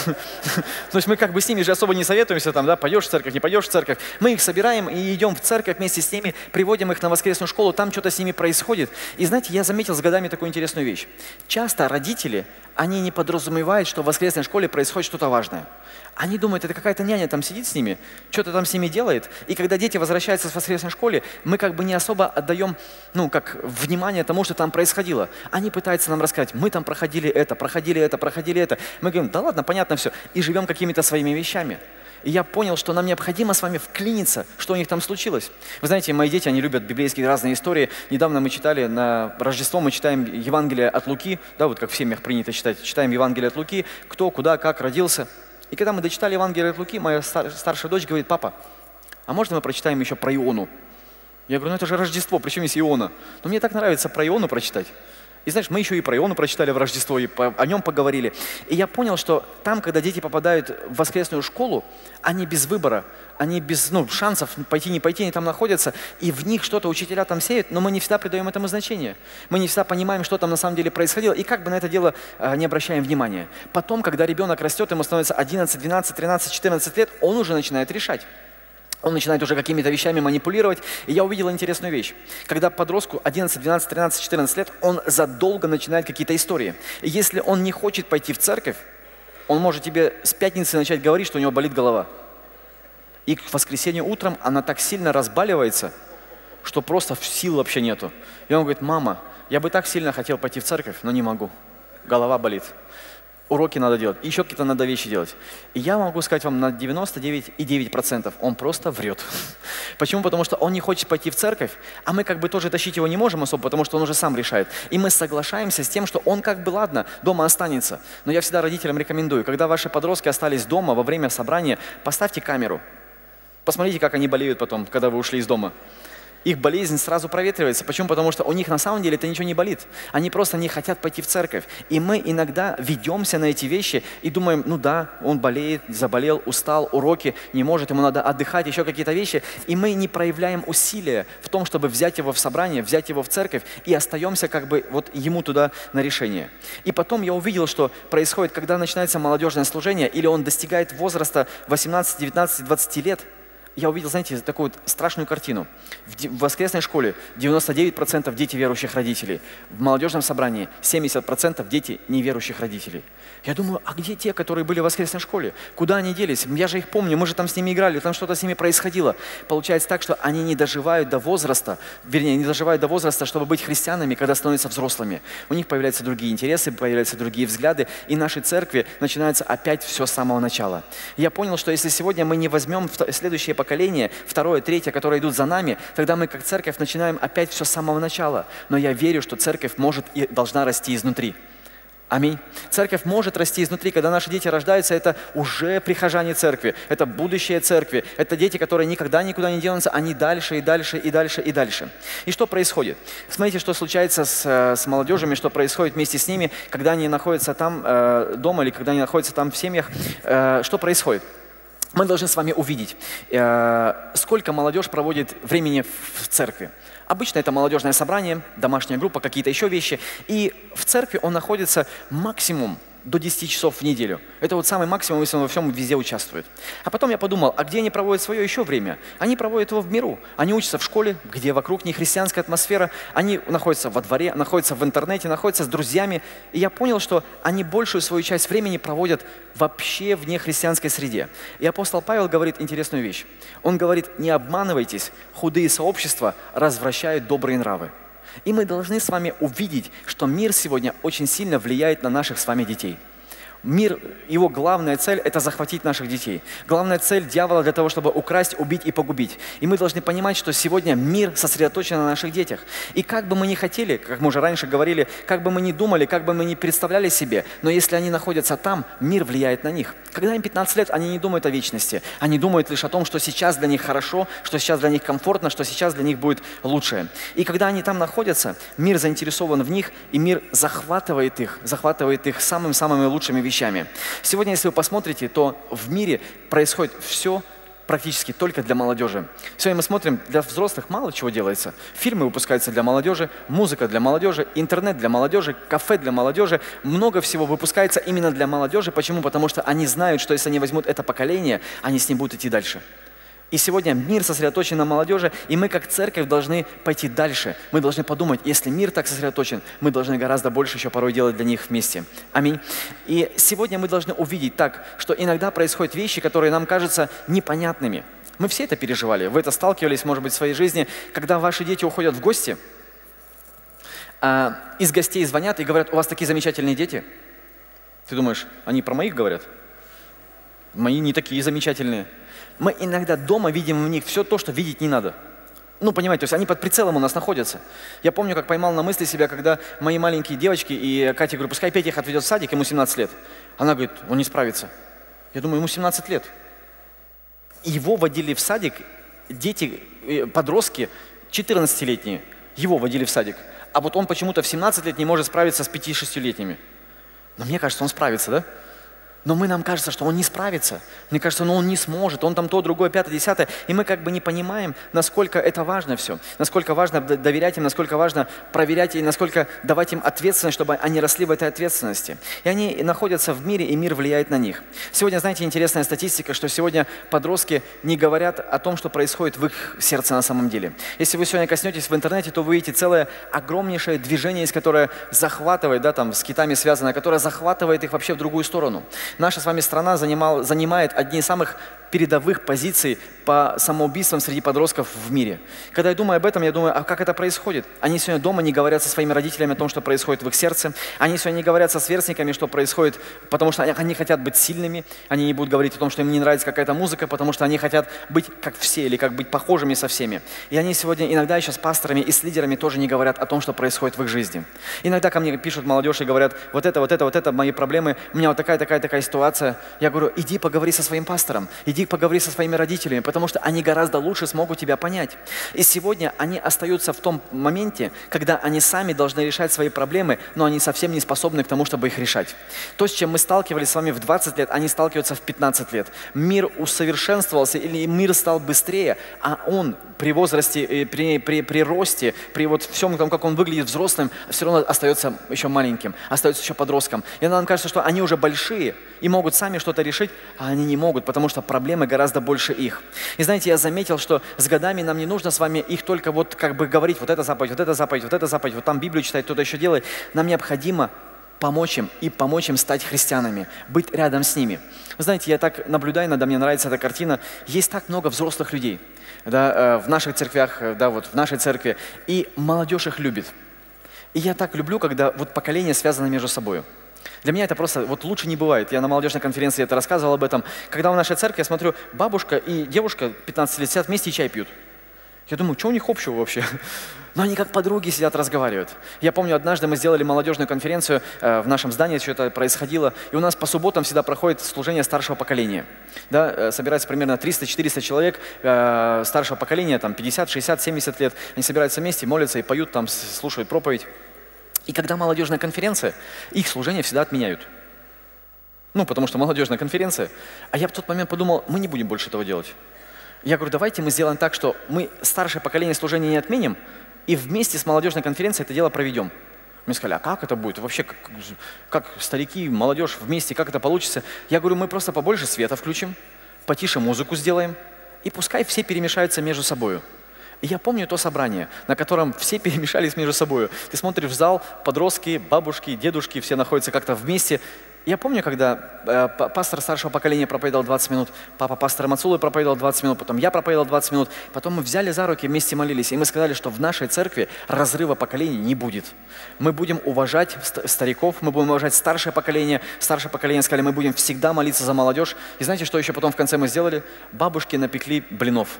Speaker 1: То есть мы как бы с ними же особо не советуемся, там, да, пойдешь в церковь, не пойдешь в церковь. Мы их собираем и идем в церковь вместе с ними, приводим их на воскресную школу, там что-то с ними происходит. И знаете, я заметил с годами такую интересную вещь. Часто родители, они не подразумевают, что в воскресной школе происходит что-то важное. Они думают, это какая-то няня там сидит с ними, что-то там с ними делает. И когда дети возвращаются с воскресной школы, мы как бы не особо отдаем, внимание тому, что там происходило. Они пытаются нам рассказать: мы там проходили это. Мы говорим: да ладно, понятно все. И живем какими-то своими вещами. И я понял, что нам необходимо с вами вклиниться, что у них там случилось. Вы знаете, мои дети, они любят библейские разные истории. Недавно мы читали, на Рождество мы читаем Евангелие от Луки, да, вот как в семьях принято читать. Читаем Евангелие от Луки, кто, куда, как родился. И когда мы дочитали Евангелие от Луки, моя старшая дочь говорит: папа, А можно мы прочитаем еще про Иону? Я говорю, ну это же Рождество, причем есть Иона? Но мне так нравится про Иону прочитать. И знаешь, мы еще и про Иону прочитали в Рождество, и о нем поговорили. И я понял, что там, когда дети попадают в воскресную школу, они без выбора, они без шансов пойти, не пойти, они там находятся, и в них что-то учителя там сеют, но мы не всегда придаем этому значение. Мы не всегда понимаем, что там на самом деле происходило, и как бы на это дело не обращаем внимания. Потом, когда ребенок растет, ему становится 11, 12, 13, 14 лет, он уже начинает решать. Он начинает уже какими-то вещами манипулировать. И я увидел интересную вещь. Когда подростку 11, 12, 13, 14 лет, он задолго начинает какие-то истории. И если он не хочет пойти в церковь, он может тебе с пятницы начать говорить, что у него болит голова. И к воскресенью утром она так сильно разбаливается, что просто сил вообще нету. И он говорит, мама, я бы так сильно хотел пойти в церковь, но не могу. Голова болит. Уроки надо делать, еще какие-то надо вещи делать. И я могу сказать вам на 99,9% он просто врет. Почему? Потому что он не хочет пойти в церковь, а мы как бы тоже тащить его не можем особо, потому что он уже сам решает. И мы соглашаемся с тем, что он как бы, ладно, дома останется. Но я всегда родителям рекомендую, когда ваши подростки остались дома во время собрания, поставьте камеру. Посмотрите, как они болеют потом, когда вы ушли из дома. Их болезнь сразу проветривается. Почему? Потому что у них на самом деле это ничего не болит. Они просто не хотят пойти в церковь. И мы иногда ведемся на эти вещи и думаем, ну да, он болеет, заболел, устал, уроки, не может, ему надо отдыхать, еще какие-то вещи. И мы не проявляем усилия в том, чтобы взять его в собрание, взять его в церковь и остаемся как бы вот ему туда на решение. И потом я увидел, что происходит, когда начинается молодежное служение или он достигает возраста 18, 19, 20 лет, я увидел, знаете, такую вот страшную картину. В воскресной школе 99% дети верующих родителей. В молодежном собрании 70% дети неверующих родителей. Я думаю, а где те, которые были в воскресной школе? Куда они делись? Я же их помню, мы же там с ними играли, там что-то с ними происходило. Получается так, что они не доживают до возраста, чтобы быть христианами, когда становятся взрослыми. У них появляются другие интересы, появляются другие взгляды, и нашей церкви начинается опять все с самого начала. Я понял, что если сегодня мы не возьмем следующее поколение, второе, третье, которые идут за нами, тогда мы как церковь начинаем опять все с самого начала. Но я верю, что церковь может и должна расти изнутри. Аминь. Церковь может расти изнутри. Когда наши дети рождаются, это уже прихожане церкви, это будущее церкви, это дети, которые никогда никуда не денутся, они дальше и дальше и дальше и дальше. И что происходит? Смотрите, что случается с молодежами, что происходит вместе с ними, когда они находятся там дома или когда они находятся там в семьях. Что происходит? Мы должны с вами увидеть, сколько молодежь проводит времени в церкви. Обычно это молодежное собрание, домашняя группа, какие-то еще вещи. И в церкви он находится максимум до 10 часов в неделю. Это вот самый максимум, если он во всем везде участвует. А потом я подумал, а где они проводят свое еще время? Они проводят его в миру. Они учатся в школе, где вокруг них христианская атмосфера. Они находятся во дворе, находятся в интернете, находятся с друзьями. И я понял, что они большую свою часть времени проводят вообще в нехристианской среде. И апостол Павел говорит интересную вещь. Он говорит, не обманывайтесь, худые сообщества развращают добрые нравы. И мы должны с вами увидеть, что мир сегодня очень сильно влияет на наших с вами детей. Мир, его главная цель – это захватить наших детей. Главная цель дьявола для того, чтобы украсть, убить и погубить. И мы должны понимать, что сегодня мир сосредоточен на наших детях. И как бы мы ни хотели, как мы уже раньше говорили, как бы мы ни думали, как бы мы ни представляли себе, но если они находятся там, мир влияет на них. Когда им 15 лет, они не думают о вечности. Они думают лишь о том, что сейчас для них хорошо, что сейчас для них комфортно, что сейчас для них будет лучшее. И когда они там находятся, мир заинтересован в них, и мир захватывает их самыми-самыми лучшими вещами. Сегодня, если вы посмотрите, то в мире происходит все практически только для молодежи. Сегодня мы смотрим, для взрослых мало чего делается. Фильмы выпускаются для молодежи, музыка для молодежи, интернет для молодежи, кафе для молодежи. Много всего выпускается именно для молодежи. Почему? Потому что они знают, что если они возьмут это поколение, они с ним будут идти дальше. И сегодня мир сосредоточен на молодежи, и мы как церковь должны пойти дальше. Мы должны подумать, если мир так сосредоточен, мы должны гораздо больше еще порой делать для них вместе. Аминь. И сегодня мы должны увидеть так, что иногда происходят вещи, которые нам кажутся непонятными. Мы все это переживали, вы это сталкивались, может быть, в своей жизни, когда ваши дети уходят в гости, из гостей звонят и говорят, у вас такие замечательные дети. Ты думаешь, они про моих говорят? Мои не такие замечательные. Мы иногда дома видим в них все то, что видеть не надо. Ну, понимаете, то есть они под прицелом у нас находятся. Я помню, как поймал на мысли себя, когда мои маленькие девочки, и Катя, говорю, пускай Петя их отведет в садик, ему 17 лет. Она говорит, он не справится. Я думаю, ему 17 лет. Его водили в садик дети, подростки, 14-летние, его водили в садик. А вот он почему-то в 17 лет не может справиться с 5-6-летними. Но мне кажется, он справится, да? Но нам кажется, что он не справится. Мне кажется, он не сможет, он там то, другое, 5-е, 10-е. И мы как бы не понимаем, насколько это важно все. Насколько важно доверять им, насколько важно проверять и насколько давать им ответственность, чтобы они росли в этой ответственности. И они находятся в мире, и мир влияет на них. Сегодня, знаете, интересная статистика, что сегодня подростки не говорят о том, что происходит в их сердце на самом деле. Если вы сегодня коснетесь в интернете, то вы увидите целое огромнейшее движение, которое захватывает, да, там с китами связано, которое захватывает их вообще в другую сторону. Наша с вами страна занимает одни из самых передовых позиций по самоубийствам среди подростков в мире. Когда я думаю об этом, я думаю, а как это происходит? Они сегодня дома не говорят со своими родителями о том, что происходит в их сердце. Они сегодня не говорят со сверстниками, что происходит, потому что они хотят быть сильными. Они не будут говорить о том, что им не нравится какая-то музыка, потому что они хотят быть как все или как быть похожими со всеми. И они сегодня иногда еще с пасторами и с лидерами тоже не говорят о том, что происходит в их жизни. Иногда ко мне пишут молодежь и говорят, вот это мои проблемы, у меня вот такая ситуация. Я говорю, иди поговори со своим пастором, иди поговори со своими родителями, потому что они гораздо лучше смогут тебя понять. И сегодня они остаются в том моменте, когда они сами должны решать свои проблемы, но они совсем не способны к тому, чтобы их решать. То, с чем мы сталкивались с вами в 20 лет, они сталкиваются в 15 лет. Мир усовершенствовался, или мир стал быстрее, а он при возрасте, при росте, при вот всем том, как он выглядит взрослым, все равно остается еще маленьким, остается еще подростком. И нам кажется, что они уже большие и могут сами что-то решить, а они не могут, потому что проблемы гораздо больше их. И знаете, я заметил, что с годами нам не нужно с вами их только вот как бы говорить, вот это заповедь, вот это заповедь, вот это заповедь, вот там Библию читать, кто-то еще делает. Нам необходимо помочь им стать христианами, быть рядом с ними. Вы знаете, я так наблюдаю, иногда мне нравится эта картина. Есть так много взрослых людей, да, в наших церквях, да, вот в нашей церкви, и молодежь их любит. И я так люблю, когда вот поколения связаны между собой. Для меня это просто вот лучше не бывает. Я на молодежной конференции это рассказывал об этом. Когда в нашей церкви, я смотрю, бабушка и девушка 15 лет сидят вместе и чай пьют. Я думаю, что у них общего вообще? Но они как подруги сидят, разговаривают. Я помню, однажды мы сделали молодежную конференцию в нашем здании, все это происходило. И у нас по субботам всегда проходит служение старшего поколения. Да, собирается примерно 300-400 человек старшего поколения, там 50, 60, 70 лет. Они собираются вместе, молятся и поют, там слушают проповедь. И когда молодежная конференция, их служение всегда отменяют. Ну, потому что молодежная конференция. А я в тот момент подумал, мы не будем больше этого делать. Я говорю, давайте мы сделаем так, что мы старшее поколение служения не отменим, и вместе с молодежной конференцией это дело проведем. Мне сказали, а как это будет? Вообще, как старики, молодежь вместе, как это получится? Я говорю, мы просто побольше света включим, потише музыку сделаем, и пускай все перемешаются между собой. И я помню то собрание, на котором все перемешались между собой. Ты смотришь в зал, подростки, бабушки, дедушки, все находятся как-то вместе. Я помню, когда пастор старшего поколения проповедовал 20 минут, папа пастора Мацулы проповедовал 20 минут, потом я проповедовал 20 минут, потом мы взяли за руки, вместе молились, и мы сказали, что в нашей церкви разрыва поколений не будет. Мы будем уважать стариков, мы будем уважать старшее поколение сказали, мы будем всегда молиться за молодежь. И знаете, что еще потом в конце мы сделали? Бабушки напекли блинов.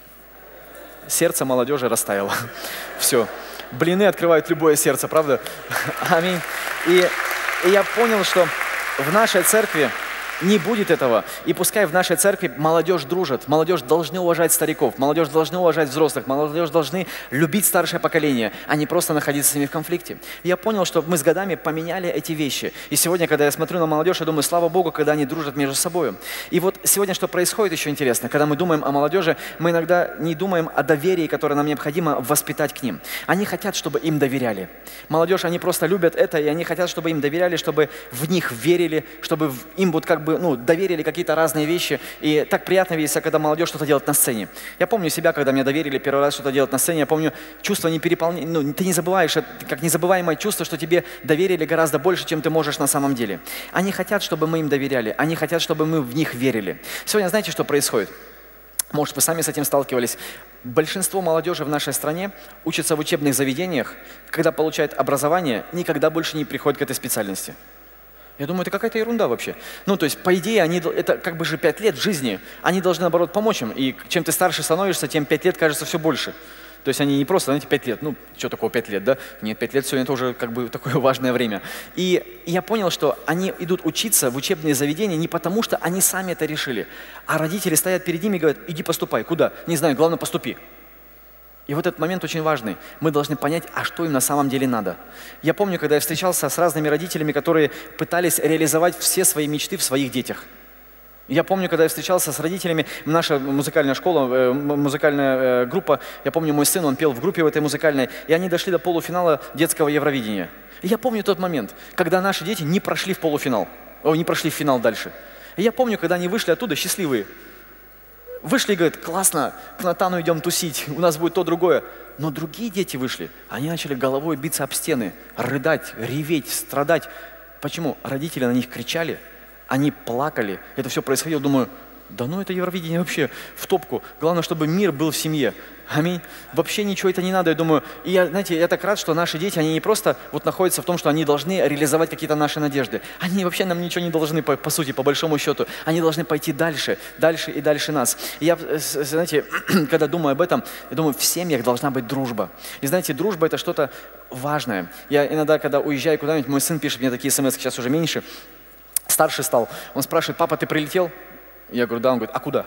Speaker 1: Сердце молодежи растаяло. Все. Блины открывают любое сердце, правда? Аминь. И я понял, что в нашей церкви не будет этого. И пускай в нашей церкви молодежь дружит, молодежь должны уважать стариков, молодежь должны уважать взрослых, молодежь должны любить старшее поколение, а не просто находиться с ними в конфликте. И я понял, что мы с годами поменяли эти вещи. И сегодня, когда я смотрю на молодежь, я думаю, слава Богу, когда они дружат между собой. И вот сегодня что происходит еще интересно, когда мы думаем о молодежи, мы иногда не думаем о доверии, которое нам необходимо воспитать к ним. Они хотят, чтобы им доверяли. Молодежь, они просто любят это, и они хотят, чтобы им доверяли, чтобы в них верили, чтобы им вот как бы доверили какие-то разные вещи. И так приятно видеться, когда молодежь что-то делает на сцене. Я помню себя, когда мне доверили первый раз что-то делать на сцене. Я помню чувство непереполнения. Ты не забываешь, это как незабываемое чувство, что тебе доверили гораздо больше, чем ты можешь на самом деле. Они хотят, чтобы мы им доверяли. Они хотят, чтобы мы в них верили. Сегодня знаете, что происходит? Может, вы сами с этим сталкивались. Большинство молодежи в нашей стране учатся в учебных заведениях, когда получают образование, никогда больше не приходят к этой специальности. Я думаю, это какая-то ерунда вообще. То есть, по идее, это как бы же 5 лет жизни, они должны, наоборот, помочь им. И чем ты старше становишься, тем 5 лет кажется все больше. То есть они не просто, знаете, 5 лет, ну, что такое 5 лет, да? Нет, 5 лет сегодня тоже как бы такое важное время. И я понял, что они идут учиться в учебные заведения не потому, что они сами это решили, а родители стоят перед ними и говорят: иди поступай. Куда? Не знаю, главное поступи. И вот этот момент очень важный. Мы должны понять, а что им на самом деле надо. Я помню, когда я встречался с разными родителями, которые пытались реализовать все свои мечты в своих детях. Я помню, когда я встречался с родителями, наша музыкальная школа, музыкальная группа, я помню, мой сын, он пел в группе в этой музыкальной, и они дошли до полуфинала детского Евровидения. И я помню тот момент, когда наши дети не прошли в полуфинал, не прошли в финал дальше. И я помню, когда они вышли оттуда счастливые. Вышли и говорят: классно, к Натану идем тусить, у нас будет то, другое. Но другие дети вышли, они начали головой биться об стены, рыдать, реветь, страдать. Почему? Родители на них кричали, они плакали, это все происходило. Думаю, да ну это Евровидение вообще в топку. Главное, чтобы мир был в семье. Аминь. Вообще ничего это не надо, я думаю. И знаете, я так рад, что наши дети, они не просто вот находятся в том, что они должны реализовать какие-то наши надежды. Они вообще нам ничего не должны, по сути, по большому счету. Они должны пойти дальше, дальше и дальше нас. И я, знаете, когда думаю об этом, я думаю, в семьях должна быть дружба. И знаете, дружба — это что-то важное. Я иногда, когда уезжаю куда-нибудь, мой сын пишет мне такие смс, сейчас уже меньше, старший стал, он спрашивает: папа, ты прилетел? Я говорю: да. Он говорит: а куда?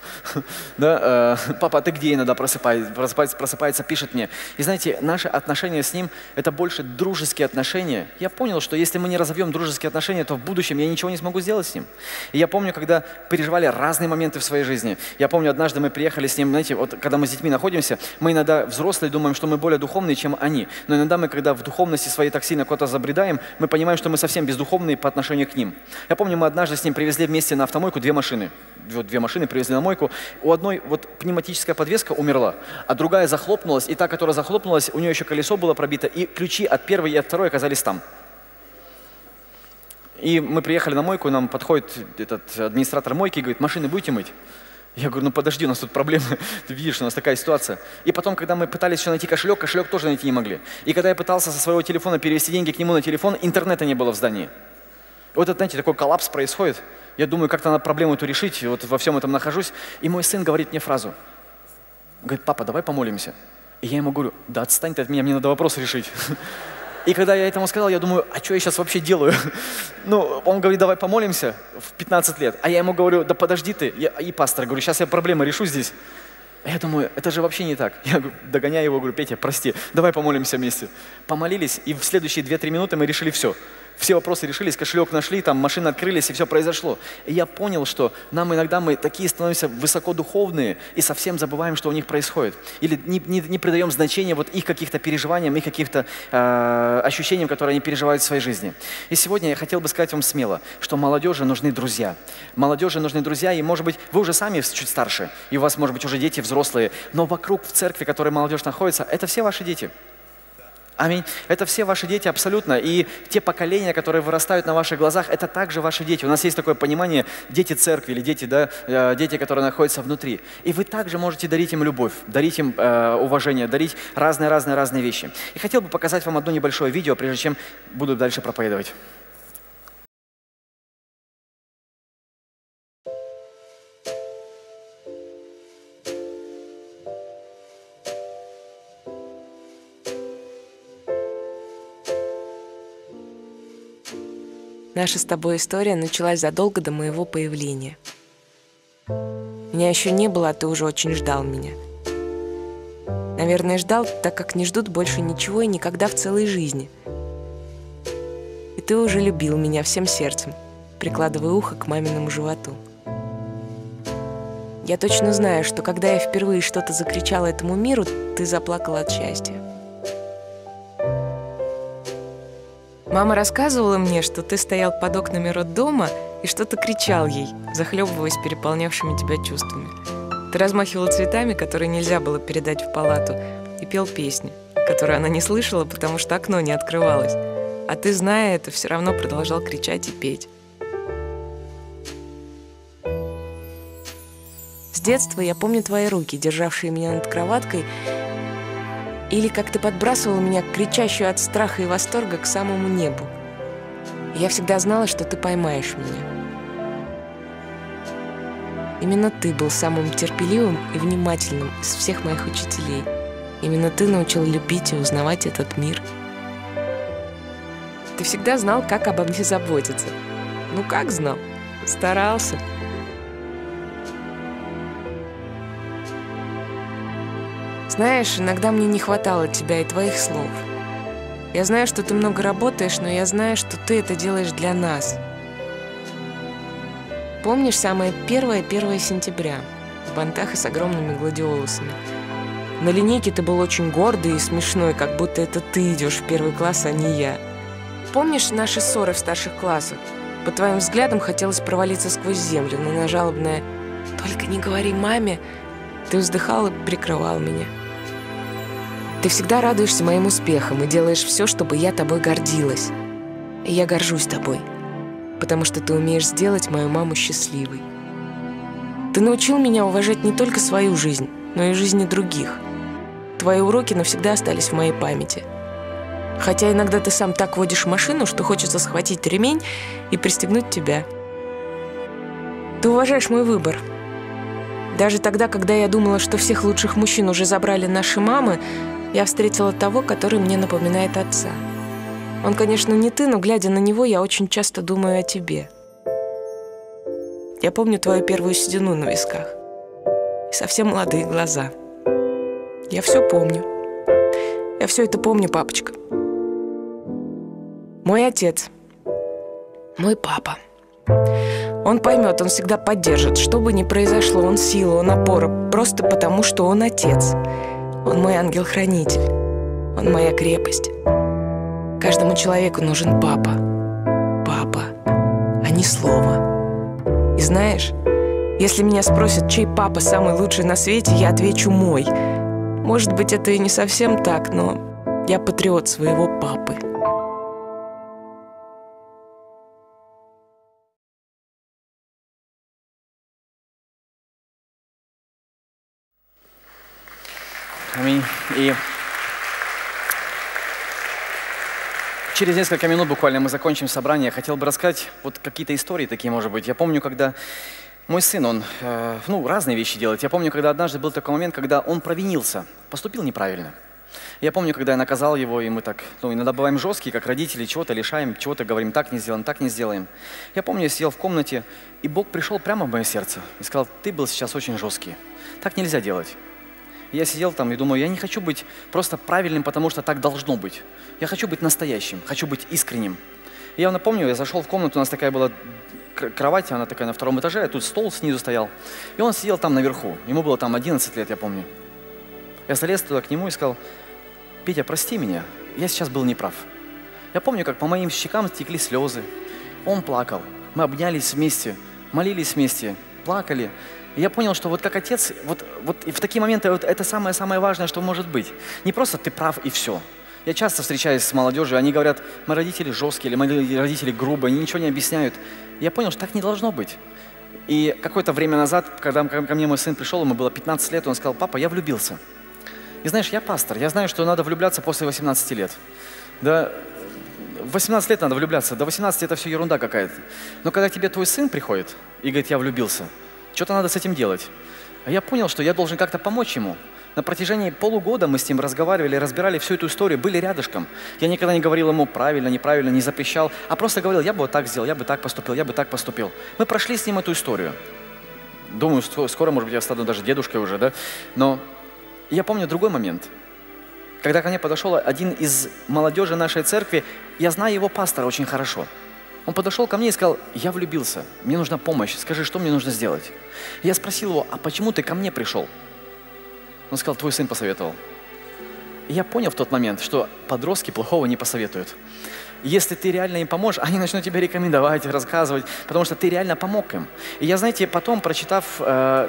Speaker 1: Да, папа, а ты где? Иногда просыпается, пишет мне. И знаете, наши отношения с ним — это больше дружеские отношения. Я понял, что если мы не разовьем дружеские отношения, то в будущем я ничего не смогу сделать с ним. И я помню, когда переживали разные моменты в своей жизни. Я помню, однажды мы приехали с ним, знаете, вот когда мы с детьми находимся, мы иногда, взрослые, думаем, что мы более духовные, чем они. Но иногда мы, когда в духовности своей так сильно куда-то забредаем, мы понимаем, что мы совсем бездуховные по отношению к ним. Я помню, мы однажды с ним привезли вместе на автомойку 2 машины. Вот 2 машины привезли на мойку. У одной вот пневматическая подвеска умерла, а другая захлопнулась. И та, которая захлопнулась, у нее еще колесо было пробито, и ключи от первой и от второй оказались там. И мы приехали на мойку, нам подходит этот администратор мойки и говорит: машины будете мыть? Я говорю: ну подожди, у нас тут проблемы, ты видишь, у нас такая ситуация. И потом, когда мы пытались еще найти кошелек тоже найти не могли. И когда я пытался со своего телефона перевести деньги к нему на телефон, интернета не было в здании. Вот это, знаете, такой коллапс происходит. Я думаю, как-то надо проблему эту решить, вот во всем этом нахожусь. И мой сын говорит мне фразу. Говорит: папа, давай помолимся. И я ему говорю: да отстань ты от меня, мне надо вопрос решить. И когда я этому сказал, я думаю, а что я сейчас вообще делаю? Ну, он говорит: давай помолимся в 15 лет. А я ему говорю: да подожди ты. И пастор, говорю: сейчас я проблемы решу здесь. А я думаю, это же вообще не так. Я догоняю его, говорю: Петя, прости, давай помолимся вместе. Помолились, и в следующие 2-3 минуты мы решили все. Все вопросы решились, кошелек нашли, там машины открылись, и все произошло. И я понял, что иногда мы такие становимся высокодуховные и совсем забываем, что у них происходит. Или не придаем значения вот их каких-то переживаниям, их каких-то ощущениям, которые они переживают в своей жизни. И сегодня я хотел бы сказать вам смело, что молодежи нужны друзья. Молодежи нужны друзья, и, может быть, вы уже сами чуть старше, и у вас, может быть, уже дети взрослые, но вокруг в церкви, в которой молодежь находится, это все ваши дети. Аминь. Это все ваши дети абсолютно. И те поколения, которые вырастают на ваших глазах, это также ваши дети. У нас есть такое понимание: дети церкви или дети, дети, которые находятся внутри. И вы также можете дарить им любовь, дарить им уважение, дарить разные вещи. И хотел бы показать вам одно небольшое видео, прежде чем буду дальше проповедовать.
Speaker 2: Наша с тобой история началась задолго до моего появления. Меня еще не было, а ты уже очень ждал меня. Наверное, ждал, так как не ждут больше ничего и никогда в целой жизни. И ты уже любил меня всем сердцем, прикладывая ухо к маминому животу. Я точно знаю, что когда я впервые что-то закричала этому миру, ты заплакала от счастья. Мама рассказывала мне, что ты стоял под окнами роддома и что-то кричал ей, захлебываясь переполнявшими тебя чувствами. Ты размахивал цветами, которые нельзя было передать в палату, и пел песни, которые она не слышала, потому что окно не открывалось. А ты, зная это, все равно продолжал кричать и петь. С детства я помню твои руки, державшие меня над кроваткой, или как ты подбрасывал меня, кричащую от страха и восторга, к самому небу. И я всегда знала, что ты поймаешь меня. Именно ты был самым терпеливым и внимательным из всех моих учителей. Именно ты научил любить и узнавать этот мир. Ты всегда знал, как обо мне заботиться. Ну как знал? Старался. Знаешь, иногда мне не хватало тебя и твоих слов. Я знаю, что ты много работаешь, но я знаю, что ты это делаешь для нас. Помнишь самое первое 1 сентября? В бантах и с огромными гладиолусами. На линейке ты был очень гордый и смешной, как будто это ты идешь в 1 класс, а не я. Помнишь наши ссоры в старших классах? По твоим взглядам хотелось провалиться сквозь землю, но на жалобное «Только не говори маме» ты вздыхал и прикрывал меня. Ты всегда радуешься моим успехам и делаешь все, чтобы я тобой гордилась. И я горжусь тобой, потому что ты умеешь сделать мою маму счастливой. Ты научил меня уважать не только свою жизнь, но и жизни других. Твои уроки навсегда остались в моей памяти. Хотя иногда ты сам так водишь машину, что хочется схватить ремень и пристегнуть тебя. Ты уважаешь мой выбор. Даже тогда, когда я думала, что всех лучших мужчин уже забрали наши мамы, я встретила того, который мне напоминает отца. Он, конечно, не ты, но, глядя на него, я очень часто думаю о тебе. Я помню твою первую седину на висках и совсем молодые глаза. Я все помню. Я все это помню, папочка. Мой отец. Мой папа. Он поймет, он всегда поддержит. Что бы ни произошло, он сила, он опора. Просто потому, что он отец. Он мой ангел-хранитель. Он моя крепость. Каждому человеку нужен папа. Папа, а не слово. И знаешь, если меня спросят, чей папа самый лучший на свете, я отвечу мой. Может быть, это и не совсем так, но я патриот своего папы.
Speaker 1: Аминь. И через несколько минут буквально мы закончим собрание. Я хотел бы рассказать вот какие-то истории такие, может быть. Я помню, когда мой сын, он разные вещи делает. Я помню, когда однажды был такой момент, когда он провинился, поступил неправильно. Я помню, когда я наказал его, и мы так, иногда бываем жесткие, как родители, чего-то лишаем, чего-то говорим, так не сделаем, так не сделаем. Я помню, я сидел в комнате, и Бог пришел прямо в мое сердце и сказал: ты был сейчас очень жесткий, так нельзя делать. И я сидел там и думаю, я не хочу быть просто правильным, потому что так должно быть. Я хочу быть настоящим, хочу быть искренним. И я напомню, я зашел в комнату, у нас такая была кровать, она такая на 2-м этаже, а тут стол снизу стоял. И он сидел там наверху, ему было там 11 лет, я помню. Я залез туда к нему и сказал: Петя, прости меня, я сейчас был неправ. Я помню, как по моим щекам текли слезы. Он плакал, мы обнялись вместе, молились вместе, плакали. И я понял, что вот как отец, вот и в такие моменты это самое важное, что может быть. Не просто ты прав и все. Я часто встречаюсь с молодежью, они говорят: мы родители жесткие, или мы родители грубые, они ничего не объясняют. И я понял, что так не должно быть. И какое-то время назад, когда ко мне мой сын пришел, ему было 15 лет, он сказал: папа, я влюбился. И знаешь, я пастор, я знаю, что надо влюбляться после 18 лет. Да, в 18 лет надо влюбляться, до 18 это все ерунда какая-то. Но когда к тебе твой сын приходит и говорит: я влюбился, что-то надо с этим делать. А я понял, что я должен как-то помочь ему. На протяжении полугода мы с ним разговаривали, разбирали всю эту историю, были рядышком. Я никогда не говорил ему правильно, неправильно, не запрещал, а просто говорил: я бы вот так сделал, я бы так поступил, я бы так поступил. Мы прошли с ним эту историю. Думаю, скоро, может быть, я стану даже дедушкой уже, да? Но я помню другой момент. Когда ко мне подошел один из молодежи нашей церкви, я знаю его пастора очень хорошо. Он подошел ко мне и сказал: я влюбился, мне нужна помощь, скажи, что мне нужно сделать. Я спросил его: а почему ты ко мне пришел? Он сказал: твой сын посоветовал. И я понял в тот момент, что подростки плохого не посоветуют. Если ты реально им поможешь, они начнут тебя рекомендовать, рассказывать, потому что ты реально помог им. И я, знаете, потом, прочитав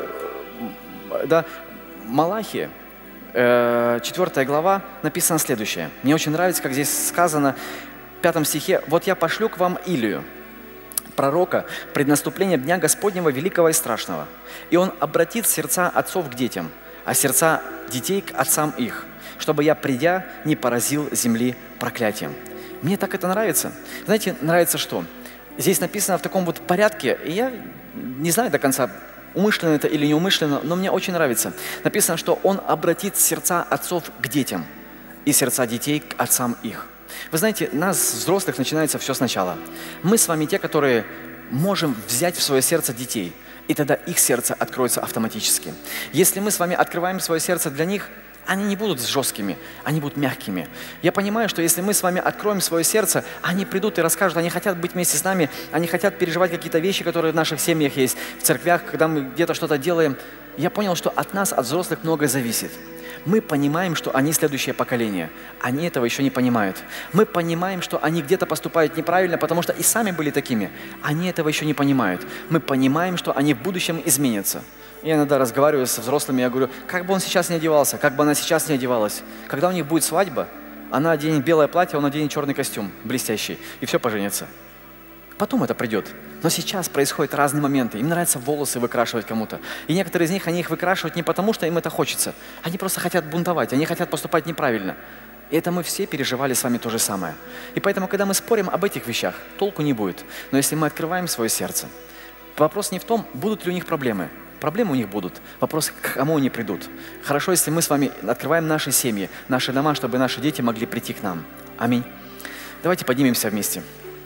Speaker 1: Малахия, 4 глава, написано следующее. Мне очень нравится, как здесь сказано в 5 стихе: «Вот я пошлю к вам Илию, пророка, пред наступлением Дня Господнего великого и страшного. И он обратит сердца отцов к детям, а сердца детей к отцам их, чтобы я, придя, не поразил земли проклятием». Мне так это нравится. Знаете, нравится что? Здесь написано в таком вот порядке, и я не знаю до конца, умышленно это или неумышленно, но мне очень нравится. Написано, что Он обратит сердца отцов к детям и сердца детей к отцам их. Вы знаете, нас, взрослых, начинается все сначала. Мы с вами те, которые можем взять в свое сердце детей, и тогда их сердце откроется автоматически. Если мы с вами открываем свое сердце для них, они не будут жесткими, они будут мягкими. Я понимаю, что если мы с вами откроем свое сердце, они придут и расскажут, они хотят быть вместе с нами, они хотят переживать какие-то вещи, которые в наших семьях есть, в церквях, когда мы где-то что-то делаем. Я понял, что от нас, от взрослых, многое зависит. Мы понимаем, что они следующее поколение. Они этого еще не понимают. Мы понимаем, что они где-то поступают неправильно, потому что и сами были такими. Они этого еще не понимают. Мы понимаем, что они в будущем изменятся. Я иногда разговариваю со взрослыми, я говорю, как бы он сейчас не одевался, как бы она сейчас не одевалась. Когда у них будет свадьба, она оденет белое платье, он оденет черный костюм, блестящий, и все поженится. Потом это придет. Но сейчас происходят разные моменты. Им нравится волосы выкрашивать кому-то. И некоторые из них, они их выкрашивают не потому, что им это хочется. Они просто хотят бунтовать, они хотят поступать неправильно. И это мы все переживали с вами то же самое. И поэтому, когда мы спорим об этих вещах, толку не будет. Но если мы открываем свое сердце, вопрос не в том, будут ли у них проблемы. Проблемы у них будут. Вопрос, к кому они придут. Хорошо, если мы с вами открываем наши семьи, наши дома, чтобы наши дети могли прийти к нам. Аминь. Давайте поднимемся вместе.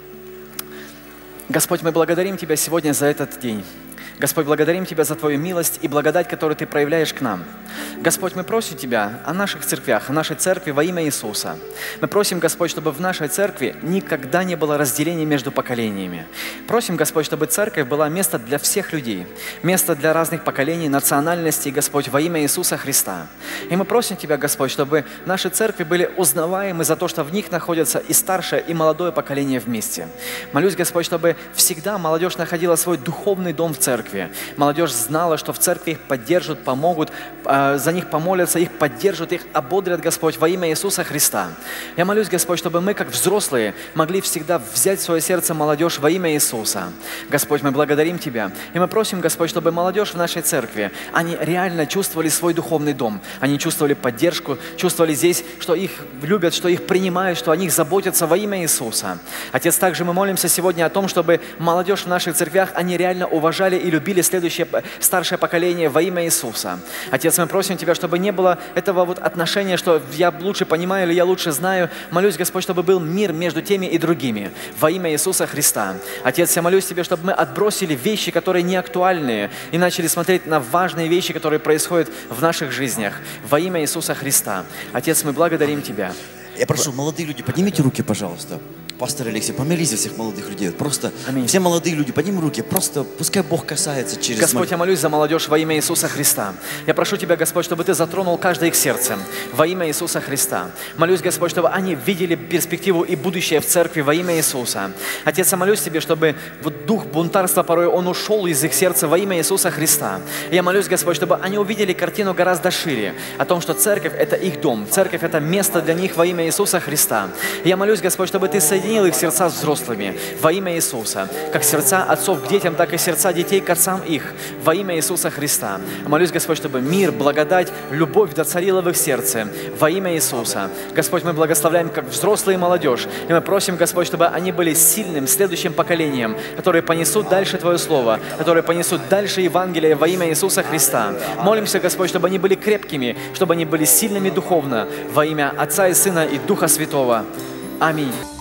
Speaker 1: Господь, мы благодарим Тебя сегодня за этот день. Господь, благодарим Тебя за Твою милость и благодать, которую Ты проявляешь к нам. Господь, мы просим Тебя о наших церквях, о нашей церкви во имя Иисуса. Мы просим, Господь, чтобы в нашей церкви никогда не было разделения между поколениями. Просим, Господь, чтобы церковь была место для всех людей, место для разных поколений, национальностей, Господь, во имя Иисуса Христа. И мы просим Тебя, Господь, чтобы наши церкви были узнаваемы за то, что в них находятся и старшее, и молодое поколение вместе. Молюсь, Господь, чтобы всегда молодежь находила свой духовный дом в церкви. Молодежь знала, что в церкви их поддержат, помогут, за них помолятся, их поддержат, их ободрят, Господь, во имя Иисуса Христа. Я молюсь, Господь, чтобы мы, как взрослые, могли всегда взять в свое сердце молодежь во имя Иисуса. Господь, мы благодарим Тебя. И мы просим, Господь, чтобы молодежь в нашей церкви, они реально чувствовали свой духовный дом. Они чувствовали поддержку, чувствовали здесь, что их любят, что их принимают, что о них заботятся во имя Иисуса. Отец, также мы молимся сегодня о том, чтобы молодежь в наших церквях, они реально уважали и любили следующее, старшее поколение во имя Иисуса. Отец, мы просим Тебя, чтобы не было этого вот отношения, что я лучше понимаю или я лучше знаю. Молюсь, Господь, чтобы был мир между теми и другими во имя Иисуса Христа. Отец, я молюсь Тебе, чтобы мы отбросили вещи, которые не актуальные, и начали смотреть на важные вещи, которые происходят в наших жизнях во имя Иисуса Христа. Отец, мы благодарим Тебя.
Speaker 3: Я прошу, молодые люди, поднимите руки, пожалуйста. Пастор Алексей, помолись за всех молодых людей. Просто
Speaker 1: Аминь.
Speaker 3: все молодые люди, подними руки. Просто пускай Бог касается через
Speaker 1: Господь, я молюсь за молодежь во имя Иисуса Христа. Я прошу Тебя, Господь, чтобы Ты затронул каждое их сердце во имя Иисуса Христа. Молюсь, Господь, чтобы они видели перспективу и будущее в церкви во имя Иисуса. Отец, я молюсь Тебе, чтобы вот дух бунтарства порой он ушел из их сердца во имя Иисуса Христа. Я молюсь, Господь, чтобы они увидели картину гораздо шире, о том, что церковь – это их дом, церковь – это место для них во имя Иисуса Христа. Я молюсь, Господь, чтобы Ты соединил их сердца с взрослыми во имя Иисуса. Как сердца отцов к детям, так и сердца детей к отцам их во имя Иисуса Христа. Молюсь, Господь, чтобы мир, благодать, любовь доцарила в их сердце во имя Иисуса. Господь, мы благословляем как взрослые и молодежь. И мы просим, Господь, чтобы они были сильным следующим поколением, которые понесут дальше Твое Слово, которые понесут дальше Евангелие во имя Иисуса Христа. Молимся, Господь, чтобы они были крепкими, чтобы они были сильными духовно во имя Отца и Сына и Духа Святого. Аминь.